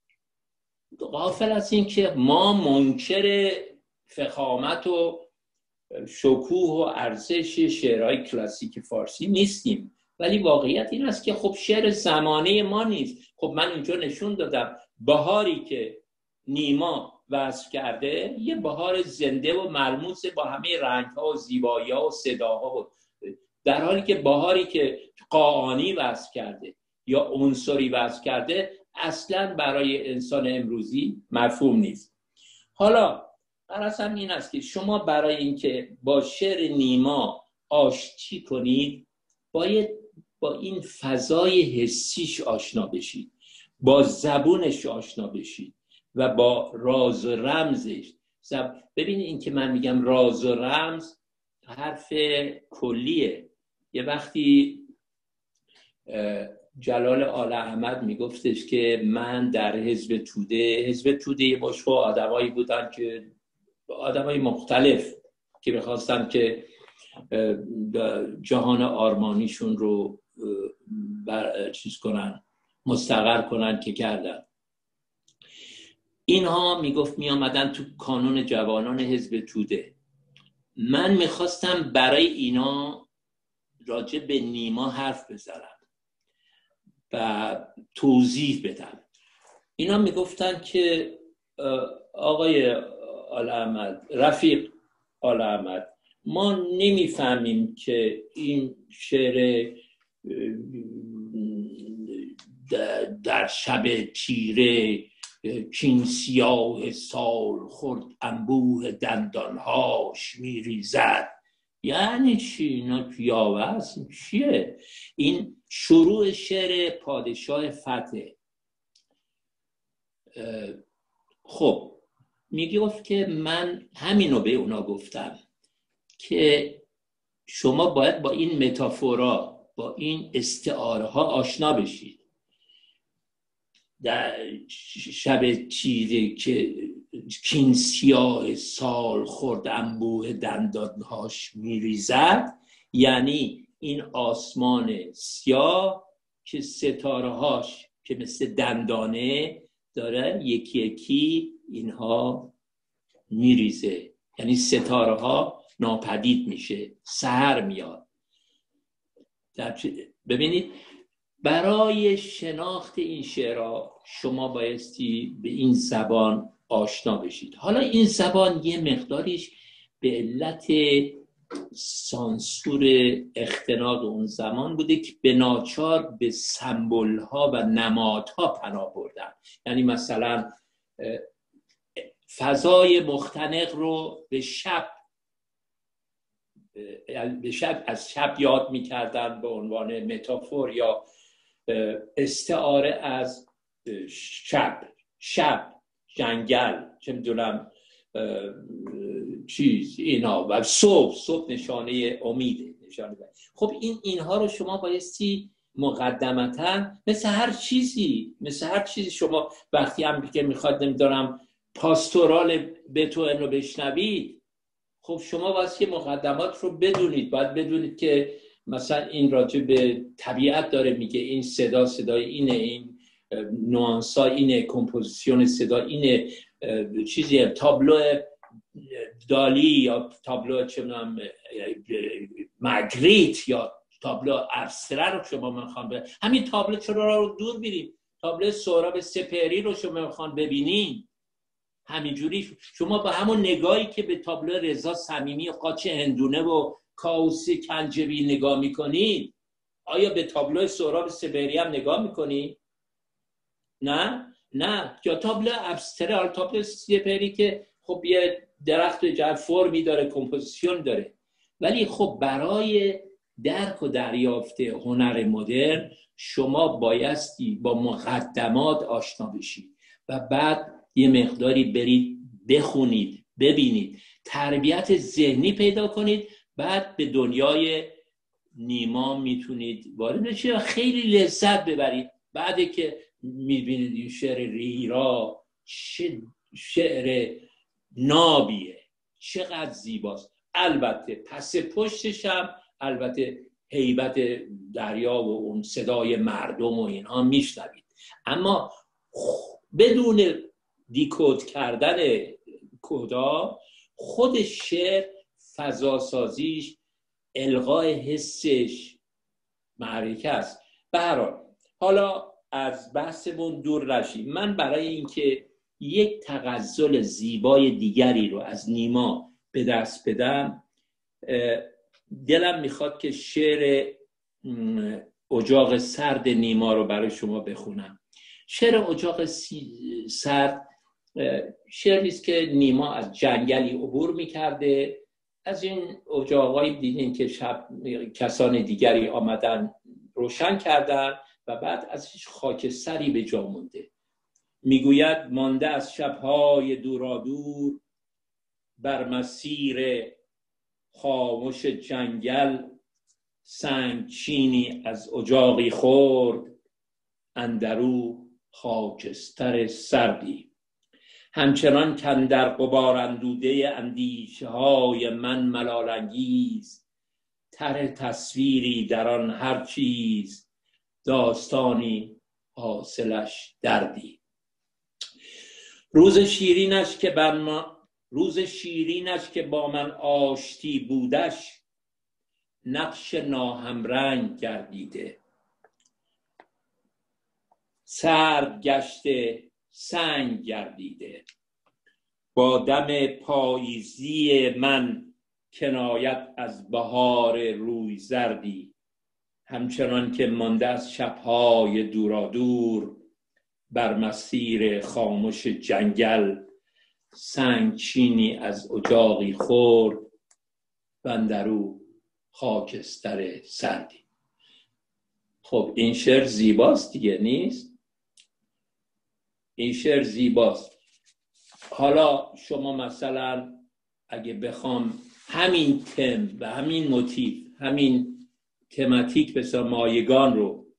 غافل از این که ما منکر فخامت و شکوه و ارزش شعرهای کلاسیک فارسی نیستیم، ولی واقعیت این است که خب شعر زمانه ما نیست. خب من اینجا نشون دادم بهاری که نیما وصف کرده یه بهار زنده و ملموس با همه رنگ‌ها و زیبایی‌ها و صداها، و در حالی که بهاری که قاآنی وصف کرده یا عنصری وصف کرده اصلاً برای انسان امروزی مفهوم نیست. حالا قرارم این است که شما برای اینکه با شعر نیما آشتی کنید باید با این فضای حسیش آشنا بشید، با زبونش آشنا بشید و با راز و رمزش. زب... ببینید این که من میگم راز و رمز حرف کلیه. یه وقتی جلال آل احمد میگفتش که من در حزب توده، حزب توده یه باشو آدمایی بودن که آدمای مختلف که میخواستن که جهان آرمانیشون رو بر چیز کنن، مستقر کنن که کردن. اینها میگفت می آمدن تو کانون جوانان حزب توده. من میخواستم برای اینا راجع به نیما حرف بزنم و توضیح بدم. اینا میگفتن که آقای آل احمد، رفیق آل احمد، ما نمیفهمیم که این شعر در شب تیره کین سیاه سال خورد انبوه دندانهاش میریزد. یعنی چی؟ اینا یاوه است؟ چیه؟ این شروع شعر پادشاه فتح. خب میگه گفت که من همینو به اونا گفتم که شما باید با این متافورا، با این استعاره ها آشنا بشید. در شب چیزی که کین سیاه سال خورد انبوه دندانهاش میریزد، یعنی این آسمان سیاه که ستاره هاش که مثل دندانه داره یکی یکی اینها میریزه، یعنی ستاره ها ناپدید میشه، سحر میاد. ببینید برای شناخت این شعرها شما بایستی به این زبان آشنا بشید. حالا این زبان یه مقداریش به علت سانسور اختناق اون زمان بوده که به ناچار به سمبل ها و نمادها پناه بردن. یعنی مثلا فضای مختنق رو به شب به شب از شب یاد میکردن به عنوان متافور یا استعاره از شب شب جنگل چه میدونم چیز اینا و صبح صبح نشانه امیده نشانه بر. خب این اینها رو شما بایستی مقدمتا مثل هر چیزی مثل هر چیزی شما وقتی هم که میخواد نمیدونم پاستورال بتوئن رو بشنوید، خب شما واسه مقدمات رو بدونید. باید بدونید که مثلا این راجع به طبیعت داره میگه، این صدا صدای اینه، این نوانسا اینه، کمپوزیسیون صدا اینه، چیزی تابلو دالی یا تابلو چه میدونم ماگریت یا تابلو ابستره رو شما میخوان به همین تابلو چرا رو دور بریم، تابلو سهراب سپهری رو شما میخوان ببینین، همینجوری شما با همون نگاهی که به تابلو رضا صمیمی و قاچ هندونه و کاوسی کنجبی نگاه میکنید، آیا به تابلو سهراب سپهری هم نگاه میکنید؟ نه نه. یا تابلو ابستره، حالا تابلو سپهری که خب یه درخت جعل فرمی داره، کمپوزیسیون داره، ولی خب برای درک و دریافت هنر مدرن شما بایستی با مقدمات آشنا بشید و بعد یه مقداری برید بخونید، ببینید، تربیت ذهنی پیدا کنید، بعد به دنیای نیما میتونید وارد بشید و خیلی لذت ببرید. بعد که میبینید این شعر ریرا شعر نابیه، چقدر زیباست. البته پس پشتش هم البته هیبت دریا و اون صدای مردم و اینها میشنوید، اما بدون دیکود کردن کدا خود شعر فضا سازیش القای حسش معرکه است. به هر حال حالا از بحثمون دور نشیم. من برای اینکه یک تغزل زیبای دیگری رو از نیما به دست بدم دلم میخواد که شعر اجاق سرد نیما رو برای شما بخونم. شعر اجاق سرد شعری است که نیما از جنگلی عبور میکرده، از این اجاقایی دیدین که شب کسان دیگری آمدن روشن کردن و بعد ازش خاکستری به جا مونده. میگوید مانده از شبهای دورادور بر مسیر خاموش جنگل، سنگ چینی از اجاقی خورد اندرو خاکستر سردی. همچنان کاندر غبار اندوده اندیشه های من ملال انگیز، طرح تصویری در آن هر چیز داستانی حاصلش دردی. روز شیرینش که بر ما روز شیرینش که با من آشتی بودش، نقش ناهمرنگ گردیده. سرد گشته سنگ گردیده. با دم پاییزی من کنایت از بهار روی زردی. همچنان که مانده از شبهای دورادور بر مسیر خاموش جنگل، سنگ چینی از اجاقی خورد و اندرو خاکستر سردی. خب این شعر زیباست دیگه، نیست؟ این شعر زیباست. حالا شما مثلا اگه بخوام همین تم و همین موتیف، همین تماتیک بسیار مایگان رو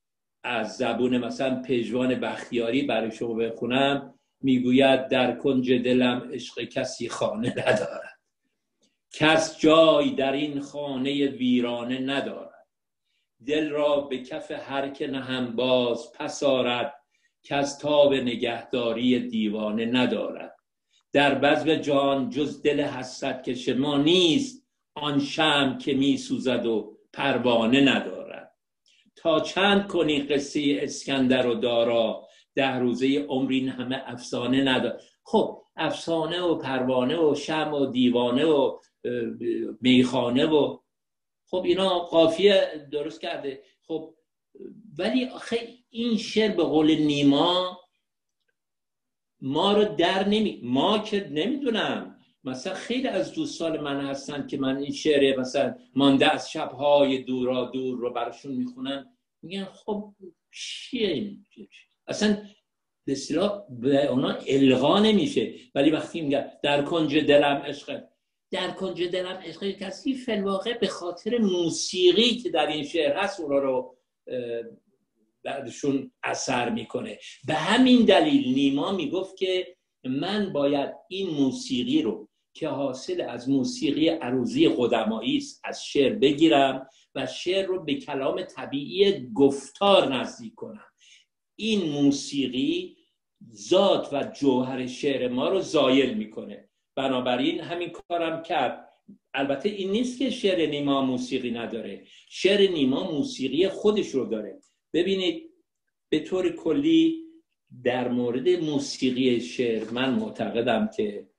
از زبون مثلا پژمان بختیاری برای شما بخونم، میگوید در کنج دلم عشق کسی خانه ندارد، کس جای در این خانه ویرانه ندارد، دل را به کف هر که نهم باز پس آرد، کس تاب نگهداری دیوانه ندارد، در بزم جان جز دل حسرت کش ما نیست، آن شمع که می سوزد و پروانه ندارد، تا چند کنی قصه اسکندر و دارا، ده روزه عمرین همه افسانه ندارد. خب افسانه و پروانه و شمع و دیوانه و میخانه و خب اینا قافیه درست کرده. خب ولی آخه این شعر به قول نیما ما رو در نمی ما که نمیدونم، مثلا خیلی از دوستان من هستن که من این شعر مثلا مانده از شبهای دورا دور رو براشون میخونم، میگن خب چیه این؟ اصلا به اصطلاح به اونا الغا نمیشه. ولی وقتی میگن در کنج دلم عشق، در کنج دلم عشق کسی فی الواقع به خاطر موسیقی که در این شعر هست اونا رو بعدشون اثر میکنه. به همین دلیل نیما میگفت که من باید این موسیقی رو که حاصل از موسیقی عروضی قدمایی است از شعر بگیرم و شعر رو به کلام طبیعی گفتار نزدیک کنم. این موسیقی ذات و جوهر شعر ما رو زایل میکنه. بنابراین همین کارم کرد. البته این نیست که شعر نیما موسیقی نداره، شعر نیما موسیقی خودش رو داره. ببینید به طور کلی در مورد موسیقی شعر من معتقدم که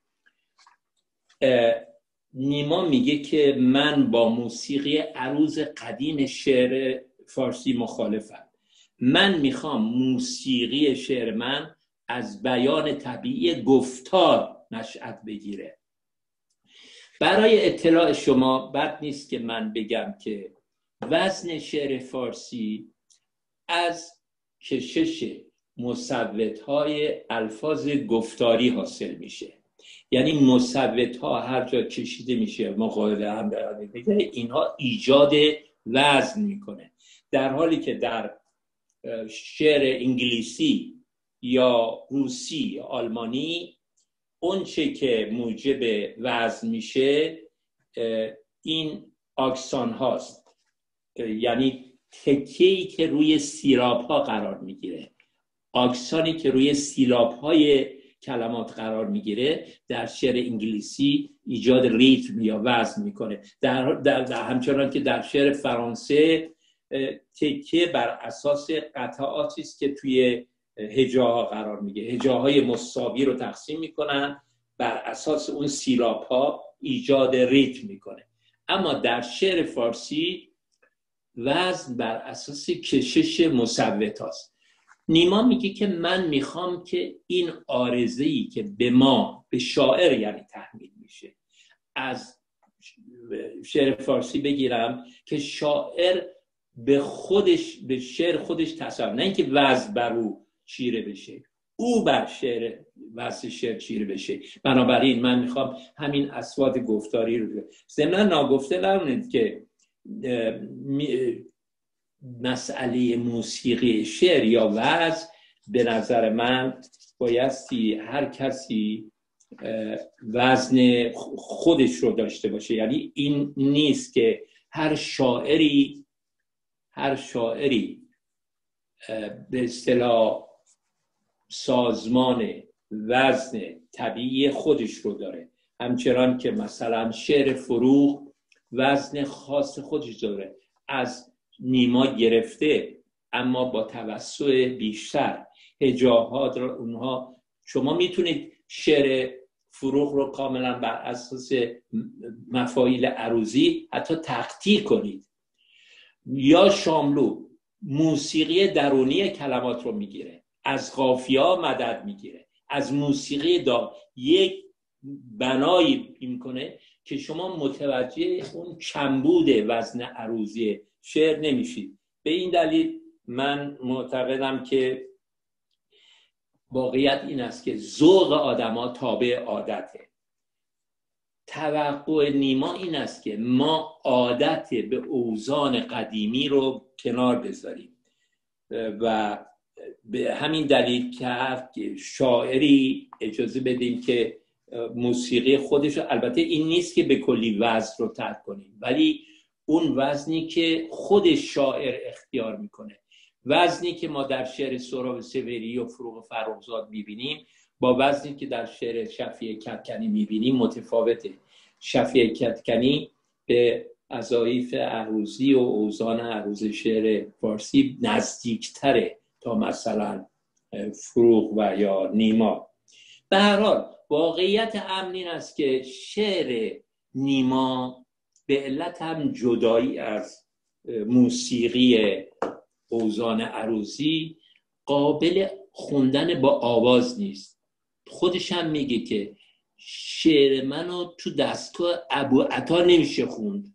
نیما میگه که من با موسیقی عروض قدیم شعر فارسی مخالفم. من میخوام موسیقی شعر من از بیان طبیعی گفتار نشأت بگیره. برای اطلاع شما بد نیست که من بگم که وزن شعر فارسی از کشش مصوت‌های الفاظ گفتاری حاصل میشه. یعنی مصوت‌ها هر جا کشیده میشه مقابل هم دیگه، اینها ایجاد وزن میکنه، در حالی که در شعر انگلیسی یا روسی یا آلمانی اون چه که موجب وزن میشه این آکسان هاست، یعنی تکیه‌ای که روی سیراب ها قرار میگیره. آکسانی که روی سیلاب های کلمات قرار میگیره در شعر انگلیسی ایجاد ریتم یا وزن میکنه. در, در, در همچنان که در شعر فرانسه تکیه بر اساس قطعاتی است که توی هجاها قرار میگیره. هجاهای مساوی رو تقسیم میکنن، بر اساس اون سیلاب ها ایجاد ریتم میکنه. اما در شعر فارسی وزن بر اساس کشش مصوت هاست. نیما میگه که من میخوام که این عارضه‌ای که به ما، به شاعر یعنی تحمیل میشه، از شعر فارسی بگیرم که شاعر به خودش، به شعر خودش تصور، نه اینکه وزن بر او چیره بشه، او بر شعر وزن شعر چیره بشه. بنابراین من میخوام همین اصوات گفتاری رو ضمن ناگفته نمونید که مسئله موسیقی شعر یا وزن به نظر من بایستی هر کسی وزن خودش رو داشته باشه. یعنی این نیست که هر شاعری هر شاعری به اصطلاح سازمان وزن طبیعی خودش رو داره، همچنان که مثلا شعر فروغ وزن خاص خودش داره، از نیما گرفته اما با توسع بیشتر. هجاها اونها، شما میتونید شعر فروغ رو کاملا بر اساس مفاهیم عروضی حتی تقطیع کنید. یا شاملو موسیقی درونی کلمات رو میگیره، از قافیه مدد میگیره، از موسیقی دا یک بنایی میکنه که شما متوجه اون کمبود وزن عروضی شعر نمیشید. به این دلیل من معتقدم که واقعیت این است که ذوق آدما تابع عادته. توقع نیما این است که ما عادت به اوزان قدیمی رو کنار بذاریم. و به همین دلیل کرد که شاعری اجازه بدیم که موسیقی خودش، البته این نیست که به کلی وزن رو ترک کنیم، ولی اون وزنی که خود شاعر اختیار میکنه، وزنی که ما در شعر سهراب سپهری و فروغ فرخزاد میبینیم با وزنی که در شعر شفیع کدکنی میبینیم متفاوته. شفیع کدکنی به وظایف عروضی و اوزان عروض شعر فارسی نزدیکتره تا مثلا فروغ و یا نیما. به هر حال واقعیت امر این است که شعر نیما به علت هم جدایی از موسیقی اوزان عروضی قابل خوندن با آواز نیست. خودش هم میگه که شعر منو تو دستگاه ابوعطا نمیشه خوند.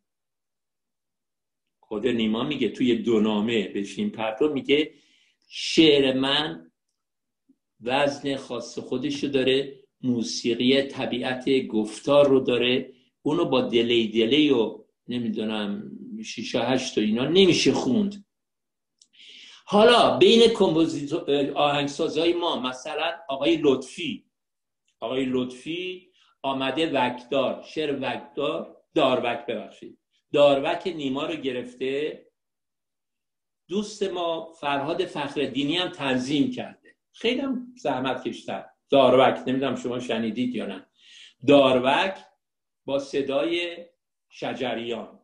خود نیما میگه توی دو نامه به شین پرتو میگه شعر من وزن خاص خودشو داره، موسیقی طبیعت گفتار رو داره، اونو با دلی دلی و نمیدونم شیشه هشت و اینا نمیشه خوند. حالا بین کمپوزیتور آهنگسازای ما مثلا آقای لطفی آقای لطفی آمده وکدار، شعر وکدار داروک ببخشید داروک نیما رو گرفته، دوست ما فرهاد فخرالدینی هم تنظیم کرده، خیلی هم زحمت کشیدن. داروک نمیدونم شما شنیدید یا نه. داروک با صدای شجریان.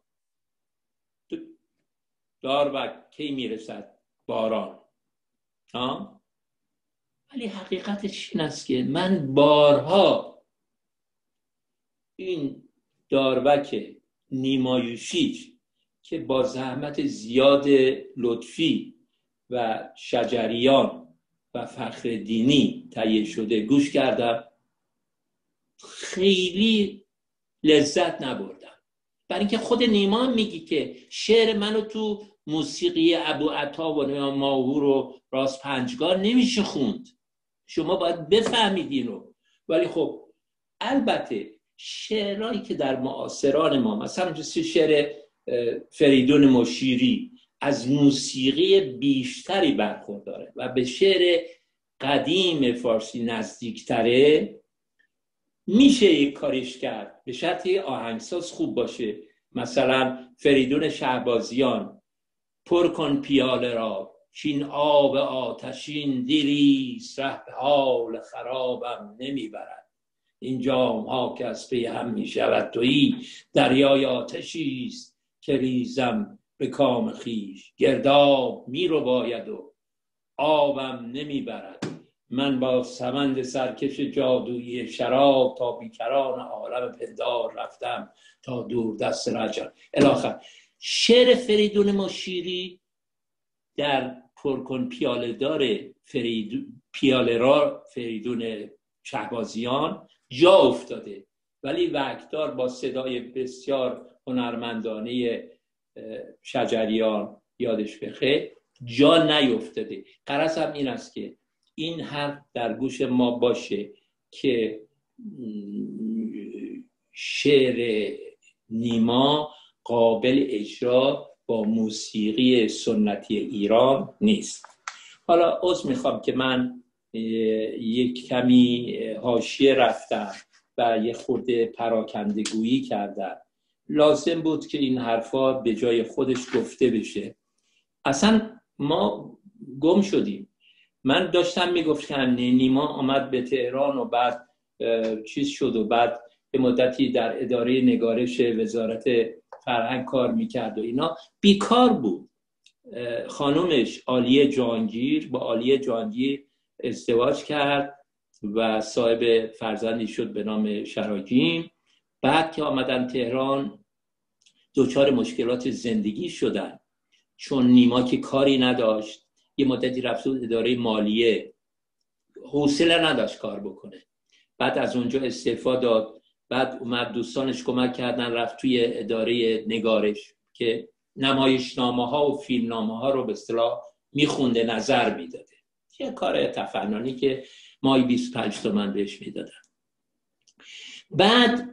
داروک کی میرسد باران ها؟ ولی حقیقتش این است که من بارها این داروک نیمایوشیج که با زحمت زیاد لطفی و شجریان و فخرالدینی تهیه شده گوش کردم، خیلی لذت نبردم. برای اینکه خود نیما میگی که شعر منو تو موسیقی ابوعطا و ماهور و راست پنجگار نمیشه خوند، شما باید بفهمید اینو. ولی خب البته شعرهایی که در معاصران ما مثلا مثل شعر فریدون مشیری از موسیقی بیشتری برخورداره و به شعر قدیم فارسی نزدیکتره، میشه یک کاریش کرد به شرطی آهنگساز خوب باشه. مثلا فریدون شهبازیان پر کن پیاله را چین آب آتشین دیریست ره به حال خرابم نمیبرد، این جام ها که از پی هم میشود تویی دریای آتشیست که ریزم به کام خیش، گرداب میرو باید و آبم نمیبرد، من با سمند سرکش جادویی شراب تا بیکران عالم پندار رفتم تا دور دست رجل الاخر. شعر فریدون مشیری در پرکن پیاله دار فرید... پیاله را فریدون شهبازیان جا افتاده، ولی وکدار با صدای بسیار هنرمندانه شجریان یادش بخیر جا نیفتاده. غرض هم این است که این حرف در گوش ما باشه که شعر نیما قابل اجرا با موسیقی سنتی ایران نیست. حالا عذر میخوام که من یک کمی حاشیه رفتم و یک خورده پراکندگویی کردم. لازم بود که این حرفا به جای خودش گفته بشه. اصلا ما گم شدیم. من داشتم میگفتم نیما آمد به تهران و بعد چیز شد و بعد به مدتی در اداره نگارش وزارت فرهنگ کار میکرد و اینا، بیکار بود. خانومش عالیه جهانگیر با عالیه جهانگیر ازدواج کرد و صاحب فرزندی شد به نام شراگیم. بعد که آمدن تهران دچار مشکلات زندگی شدن، چون نیما که کاری نداشت، یه مدتی رفت بود اداره مالیه، حوصله نداشت کار بکنه. بعد از اونجا استعفا داد، بعد اومد دوستانش کمک کردن رفت توی اداره نگارش که نمایشنامه ها و فیلمنامه ها رو به اصطلاح میخونده، نظر میداده. یه کار تفننی که ماهی بیست و پنج تومن بهش میدادن. بعد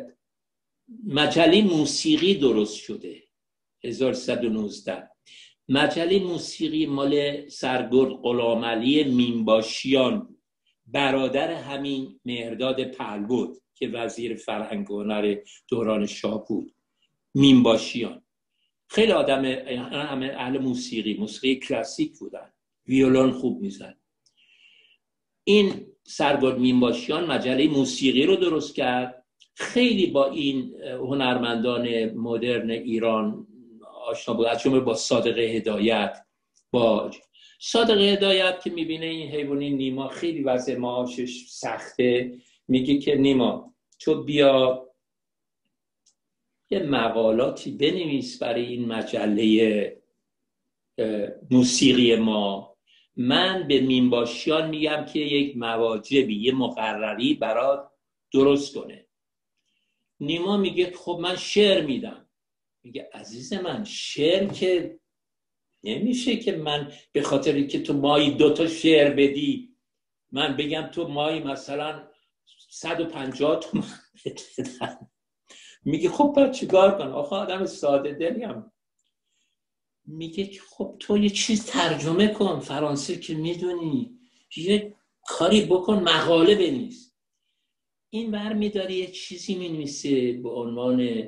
مجله موسیقی درست شده هزار و سیصد و نوزده. مجله موسیقی مال سرگرد غلامعلی مینباشیان، برادر همین مهرداد پهلوت که وزیر فرهنگ و هنر دوران شاه بود. مینباشیان خیلی آدم، همه اهل موسیقی موسیقی کلاسیک بودن، ویولون خوب میزد. این سرگرد مینباشیان مجله موسیقی رو درست کرد، خیلی با این هنرمندان مدرن ایران آشنا بود، از جمله با صادق هدایت. با صادق هدایت که میبینه این حیوانی نیما خیلی وضع معاشش سخته، میگه که نیما تو بیا یه مقالاتی بنویس برای این مجله موسیقی ما، من به مینباشیان میگم که یک مواجبی یه مقرری برات درست کنه. نیما میگه خب من شعر میدم. میگه عزیز من شعر که نمیشه که من به خاطری که تو مایی دوتا شعر بدی من بگم تو مایی مثلا صد و پنجاه تومن بدن. میگه خب باید چیکار کنم؟ آخه آدم ساده دلیم. میگه خب تو یه چیز ترجمه کن، فرانسه که میدونی، یه کاری بکن، مقاله بنویس. این برمیداره یه چیزی مینویسه به عنوان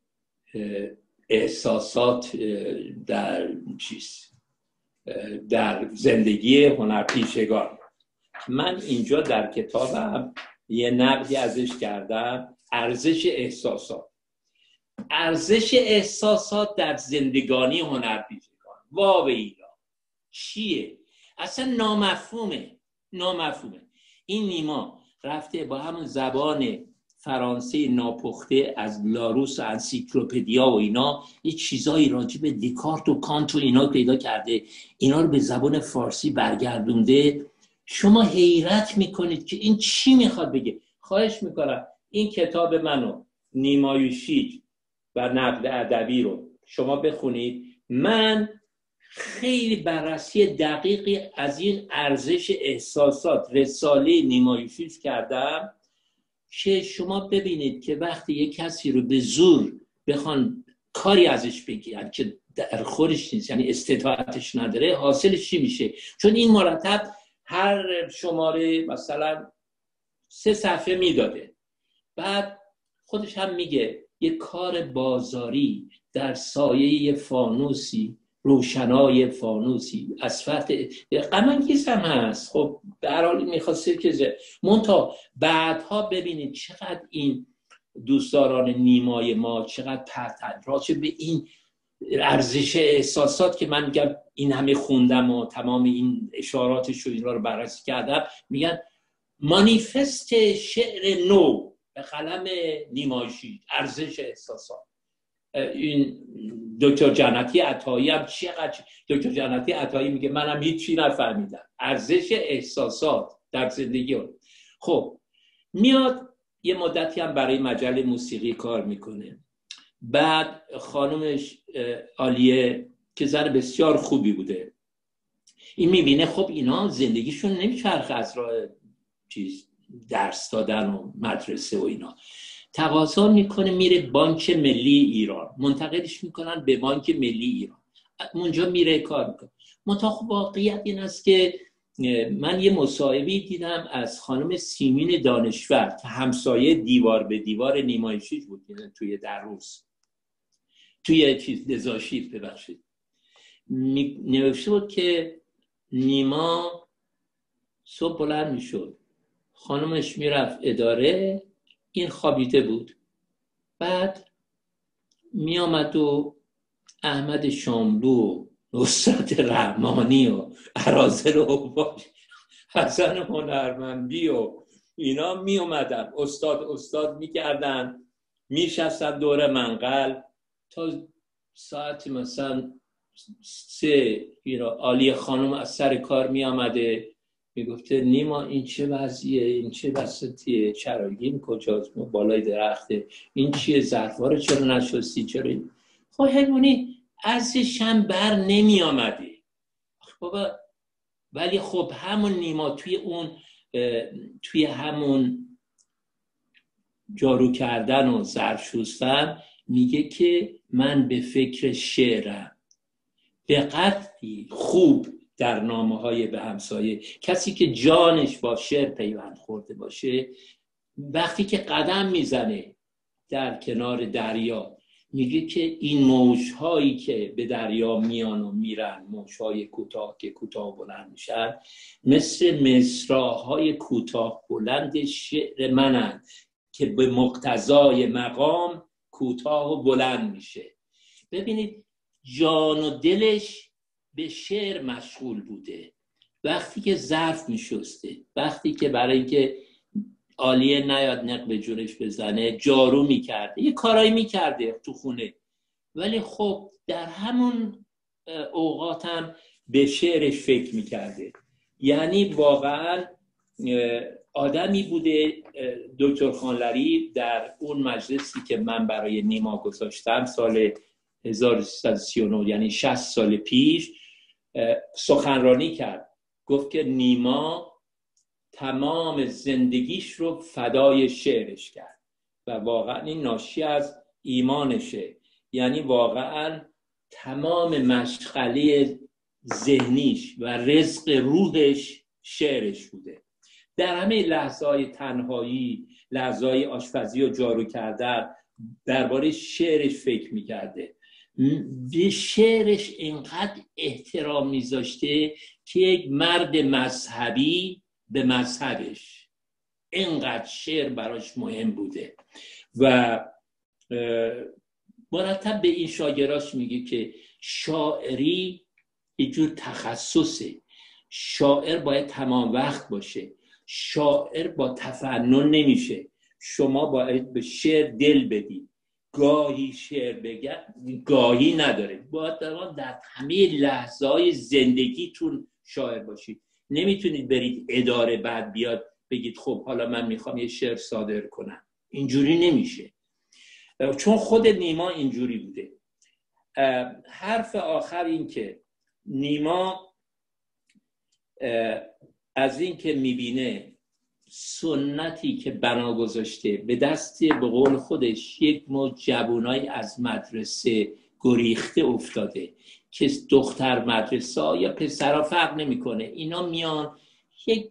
احساسات در چیز در زندگی هنرپیشگان. من اینجا در کتابم یه نقدی ازش کردم، ارزش احساسات. ارزش احساسات در زندگانی هنرپیشگان. واو اینا چیه؟ اصلا نامفهومه. نامفهومه. این نیما رفته با همون زبان فرانسه ناپخته از لاروس و انسیکلوپدیا و اینا یه چیزایی راجع به دکارت و کانت و اینا پیدا کرده، اینا رو به زبان فارسی برگردونده. شما حیرت میکنید که این چی میخواد بگه. خواهش میکنم این کتاب منو نیمایوشیج و نقد ادبی رو شما بخونید. من خیلی بررسی دقیقی از این ارزش احساسات رساله نیمایوشیج کردم که شما ببینید که وقتی یک کسی رو به زور بخوان کاری ازش بگیرن که در خودش نیست، یعنی استطاعتش نداره، حاصلش چی میشه؟ چون این مرتب هر شماره مثلا سه صفحه میداده، بعد خودش هم میگه یک کار بازاری در سایه فانوسی، روشنای فانوسی از فتح غم‌انگیز هم هست. خب به هر حال میخواسته که منتها بعدها ببینید چقدر این دوستداران نیمای ما چقدر پرتن راجع به این ارزش احساسات که من میگم این همه خوندم و تمام این اشاراتش و اینا رو بررسی کردم، میگن مانیفست شعر نو به قلم نیمایوشیج، ارزش احساسات. این دکتر جنتی عطایی هم چقدر دکتر جنتی عطایی میگه منم هیچی نفهمیدم، ارزش احساسات در زندگی. خب میاد یه مدتی هم برای مجله موسیقی کار میکنه. بعد خانومش عالیه که زن بسیار خوبی بوده، این میبینه خب اینا زندگیشون نمیچرخه از راه چیز درس دادن و مدرسه و اینا، تقاضا میکنه میره بانک ملی ایران، منتقلش میکنن به بانک ملی ایران، اونجا میره کار میکنه. منتها واقعیت این است که من یه مصاحبه‌ای دیدم از خانم سیمین دانشور که همسایه دیوار به دیوار نیمایوشیج بود توی دروس، توی چیز دزاشیف ببخشید، نوشته بود که نیما صبح بلند میشد، خانمش میرفت اداره، این خوابیده بود، بعد میامد و احمد شاملو و نصرت رحمانی و اراذل اوباش، حسن هنرمندی و اینا می اومدن استاد استاد میکردن، میشستن دور منقل تا ساعت مثلا سه. عالی خانم از سر کار می آمده میگفته نیما این چه وضعیه، این چه وسطیه، چراگین کجاست، بالای درخته، این چیه، ظرفا رو چرا نشستی، چرا این؟ خب حیوانی ازشم بر نمی آمده بابا. ولی خب همون نیما توی اون توی همون جارو کردن و ظرف شستن میگه که من به فکر شعرم، به قدری خوب در نامه‌های به همسایه، کسی که جانش با شعر پیوند خورده باشه وقتی که قدم میزنه در کنار دریا میگه که این موج‌هایی که به دریا میان و میرن، موج‌های کوتاه که کوتاه بلند میشن، مثل مصراع‌های کوتاه بلند شعر منن که به مقتضای مقام کوتاه و بلند میشه. ببینید جان و دلش به شعر مشغول بوده. وقتی که ظرف میشسته، وقتی که برای اینکه عالیه نیاد نق به جونش بزنه جارو میکرده، یه کارایی میکرده تو خونه، ولی خب در همون اوقات هم به شعرش فکر میکرده. یعنی واقعا آدمی بوده. دکتر خانلری در اون مجلسی که من برای نیما گذاشتم سال هزار و سیصد و سی و نه، یعنی شصت سال پیش، سخنرانی کرد. گفت که نیما تمام زندگیش رو فدای شعرش کرد و واقعا این ناشی از ایمانشه. یعنی واقعا تمام مشغله ذهنیش و رزق روحش شعرش بوده. در همه لحظه‌های تنهایی، لحظه‌های آشپزی و جارو کردن، درباره شعرش فکر می‌کرده. به شعرش اینقدر احترام می‌ذاشته که یک مرد مذهبی به مذهبش اینقدر شعر براش مهم بوده و مرتب به این شاگرداش میگه که شاعری یه جور تخصصه. شاعر باید تمام وقت باشه. شاعر با تفنن نمیشه. شما باید به شعر دل بدید. گاهی شعر بگن، گاهی نداره. باید در همه لحظه های زندگیتون شاعر باشید. نمیتونید برید اداره بعد بیاد بگید خب حالا من میخوام یه شعر صادر کنم. اینجوری نمیشه. چون خود نیما اینجوری بوده. حرف آخر این که نیما از این که میبینه سنتی که بنا گذاشته به دست به قول خودش یک مو جوانای از مدرسه گریخته افتاده که دختر مدرسه یا پسرها فرق نمیکنه، اینا میان یک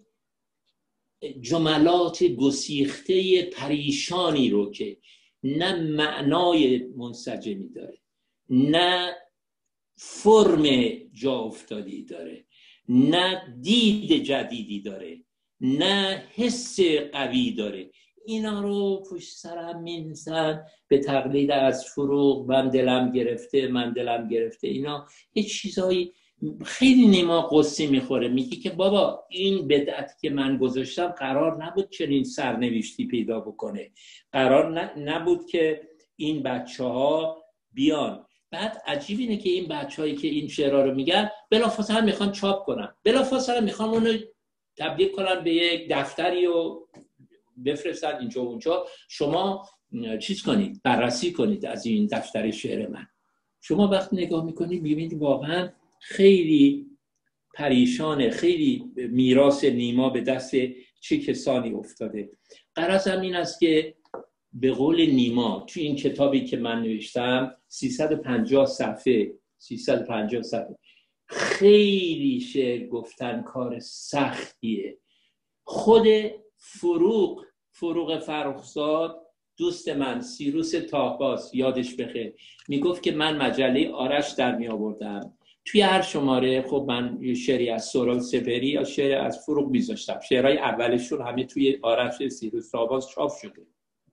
جملات گسیخته پریشانی رو که نه معنای منسجمی داره، نه فرم جا افتادی داره، نه دید جدیدی داره، نه حس قوی داره، اینا رو پشت سرم می‌نویسن به تقلید از فروغ. من دلم گرفته، من دلم گرفته. اینا یه چیزایی خیلی نیما قصه میخوره. میگه که بابا این بدعت که من گذاشتم قرار نبود چنین سرنوشتی پیدا بکنه. قرار نبود که این بچه ها بیان. بعد عجیب اینه که این بچه هایی که این شعرها رو میگن بلافاصله میخوان چاپ کنن، بلافاصله میخوان اونو تبدیل کنن به یک دفتری و بفرستن اینجا و اونجا. شما چیز کنید، بررسی کنید از این دفتر شعر من. شما وقت نگاه میکنید ببینید واقعا خیلی پریشانه، خیلی میراث نیما به دست چه کسانی افتاده. غرضم این است که به قول نیما تو این کتابی که من نوشتم سیصد و پنجاه صفحه سیصد و پنجاه صفحه خیلی شعر گفتن کار سختیه. خود فروغ فروغ فرخزاد دوست من، سیروس تاهباز یادش بخیر، میگفت که من مجله آرش در می آوردم، توی هر شماره خب من شعری از سهراب سپهری یا شعر از فروغ میذاشتم. شعرهای اولشون همه توی آرش سیروس تاهباز چاپ شده.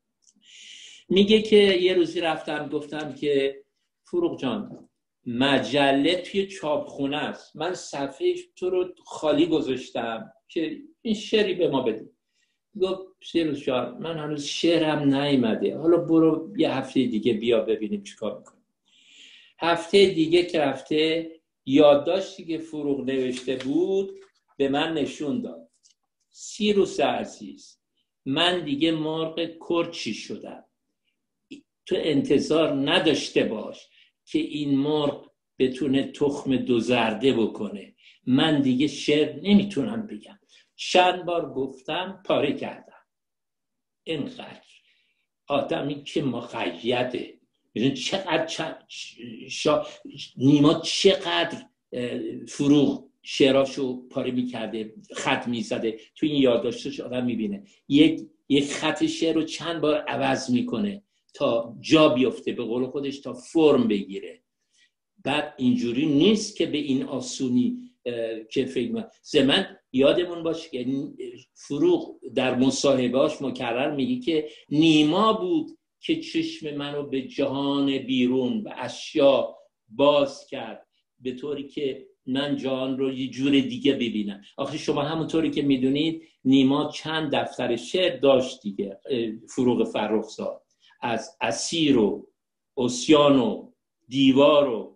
میگه که یه روزی رفتم گفتم که فروغ جان مجله توی چاپخونه است، من صفحه تو رو خالی گذاشتم که این شعری به ما بده. گفت سیروس جان من هنوز شعرم نیامده، حالا برو یه هفته دیگه بیا ببینیم چیکار میکنیم. هفته دیگه که رفته یادداشتی که فروغ نوشته بود به من نشون داد. سیروس عزیز من دیگه مرغ کرچی شدم، تو انتظار نداشته باش که این مرغ بتونه تخم دو زرده بکنه. من دیگه شعر نمیتونم بگم، چند بار گفتم پاره کردم. اینقدر آدمی که مقیده میدونید چقدر چ... شا... نیما چقدر فروغ شعراشو پاره میکرده، خط میزده. تو این یادداشتش آدم میبینه یک یک خط شعر رو چند بار عوض میکنه تا جا بیفته، به قول خودش تا فرم بگیره. بعد اینجوری نیست که به این آسونی که فکر من زمن یادمون باشه که فروغ در مصاحبهاش مکرر میگه که نیما بود که چشم منو به جهان بیرون و اشیا باز کرد، به طوری که من جهان رو یه جور دیگه ببینم. آخه شما همونطوری که میدونید نیما چند دفتر شعر داشت دیگه، فروغ فرخزاد، از اسیر و عصیان و دیوار و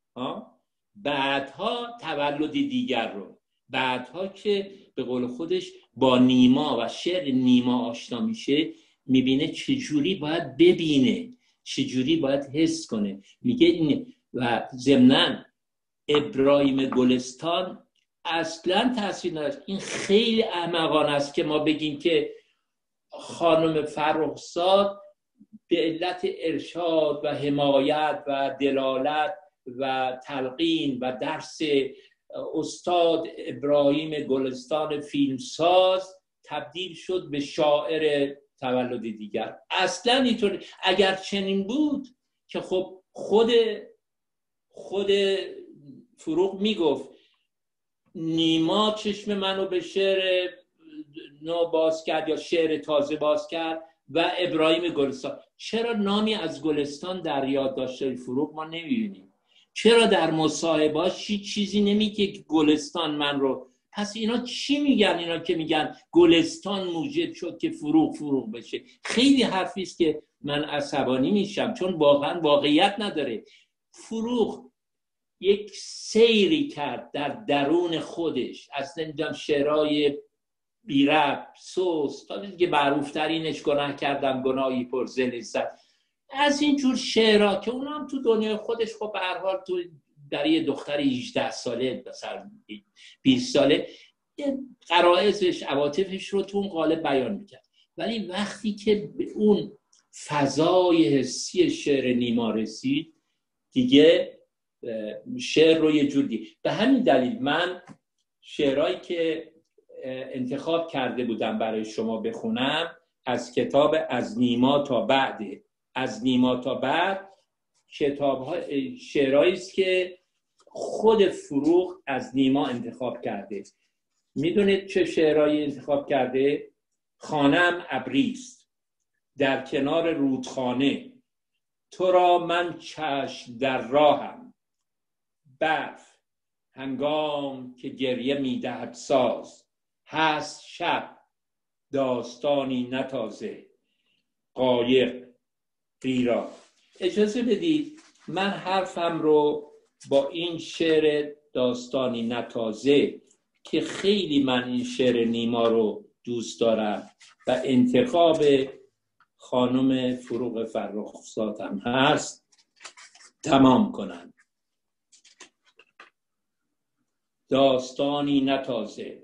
بعدها تولد دیگر رو، بعدها که به قول خودش با نیما و شعر نیما آشنا میشه، میبینه چجوری باید ببینه، چجوری باید حس کنه. میگه این و ضمناً ابراهیم گلستان اصلا تاثیر نداشت. این خیلی احمقانه است که ما بگیم که خانم فرخزاد به علت ارشاد و حمایت و دلالت و تلقین و درس استاد ابراهیم گلستان فیلمساز تبدیل شد به شاعر تولد دیگر. اصلا اینطور اگر چنین بود که خب خود خود فروغ میگفت نیما چشم منو به شعر نو باز کرد یا شعر تازه باز کرد و ابراهیم گلستان. چرا نامی از گلستان در یادداشت‌های فروغ ما نمیبینیم؟ چرا در مصاحبه‌اش چیزی نمیگه که گلستان من رو؟ پس اینا چی میگن اینا که میگن گلستان موجب شد که فروغ فروغ بشه؟ خیلی حرفی است که من عصبانی میشم، چون واقعا واقعیت نداره. فروغ یک سیری کرد در درون خودش از نمیدونم شعرهای بی ربط، سوس، تا دیگه معروفترینش گناه کردم گناهی پر زلزت، از اینجور شعرها که اون هم تو دنیای خودش خب به هر حال تو در یه دختر هجده ساله مثلا بیست ساله غرایزش عواطفش رو تو اون قالب بیان میکرد. ولی وقتی که به اون فضای حسی شعر نیما رسید دیگه شعر رو یه جور دید. به همین دلیل من شعرهایی که انتخاب کرده بودم برای شما بخونم از کتاب از نیما تا بعد از نیما تا بعد کتاب شعرهایی است که خود فروغ از نیما انتخاب کرده. میدونید چه شعرهایی انتخاب کرده؟ خانه‌ام ابریست، در کنار رودخانه، تو را من چشم در راهم، برف، هنگام که گریه میدهد ساز، هست شب، داستانی نتازه، قایق، قیرا. اجازه بدید من حرفم رو با این شعر داستانی نتازه که خیلی من این شعر نیما رو دوست دارم و انتخاب خانم فروغ فرخزاد هم هست تمام کنم. داستانی نتازه.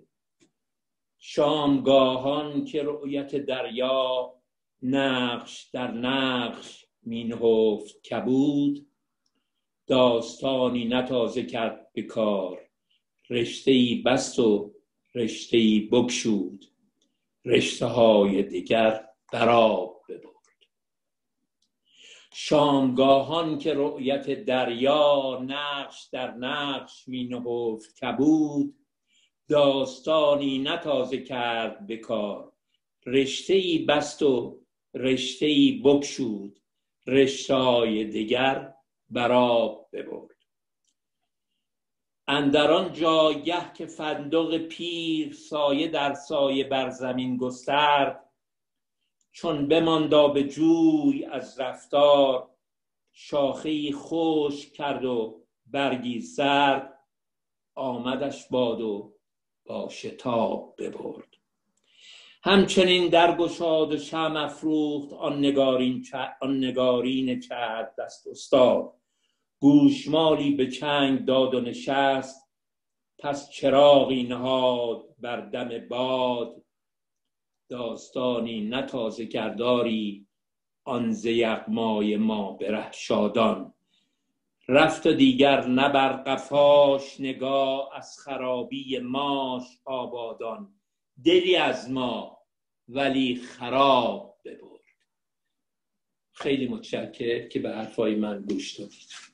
شامگاهان که رؤیت دریا، نقش در نقش می نهفت کبود، داستانی نتازه کرد به کار، رشته‌ای بست و رشته‌ای بگشود، رشته های دیگر بر آب ببرد. شامگاهان که رؤیت دریا، نقش در نقش می نهفت کبود، داستانی نتازه کرد به کار، رشته‌ای بست و رشته‌ای بگشود، رشته‌های دیگر بر آب ببرد. اندران جایگه که فندق پیر، سایه در سایه بر زمین گسترد، چون بماندا به جوی از رفتار، شاخه‌ای خشک کرد و برگی زرد، آمدش باد و با شتاب ببرد. همچنین در گشاد و شمع افروخت آن نگارین آن نگارین چرب دست استاد، گوشمالی به چنگ داد و نشست، پس چراغی نهاد بر دم باد، داستانی نتازه کرداری آن ز یغمای ما بره شادان. رفت و دیگر نه بر قفاش نگاه، از خرابی ماش آبادان. دلی از ما ولی خراب ببرد. خیلی متشکرم که به حرفای من گوش دادید.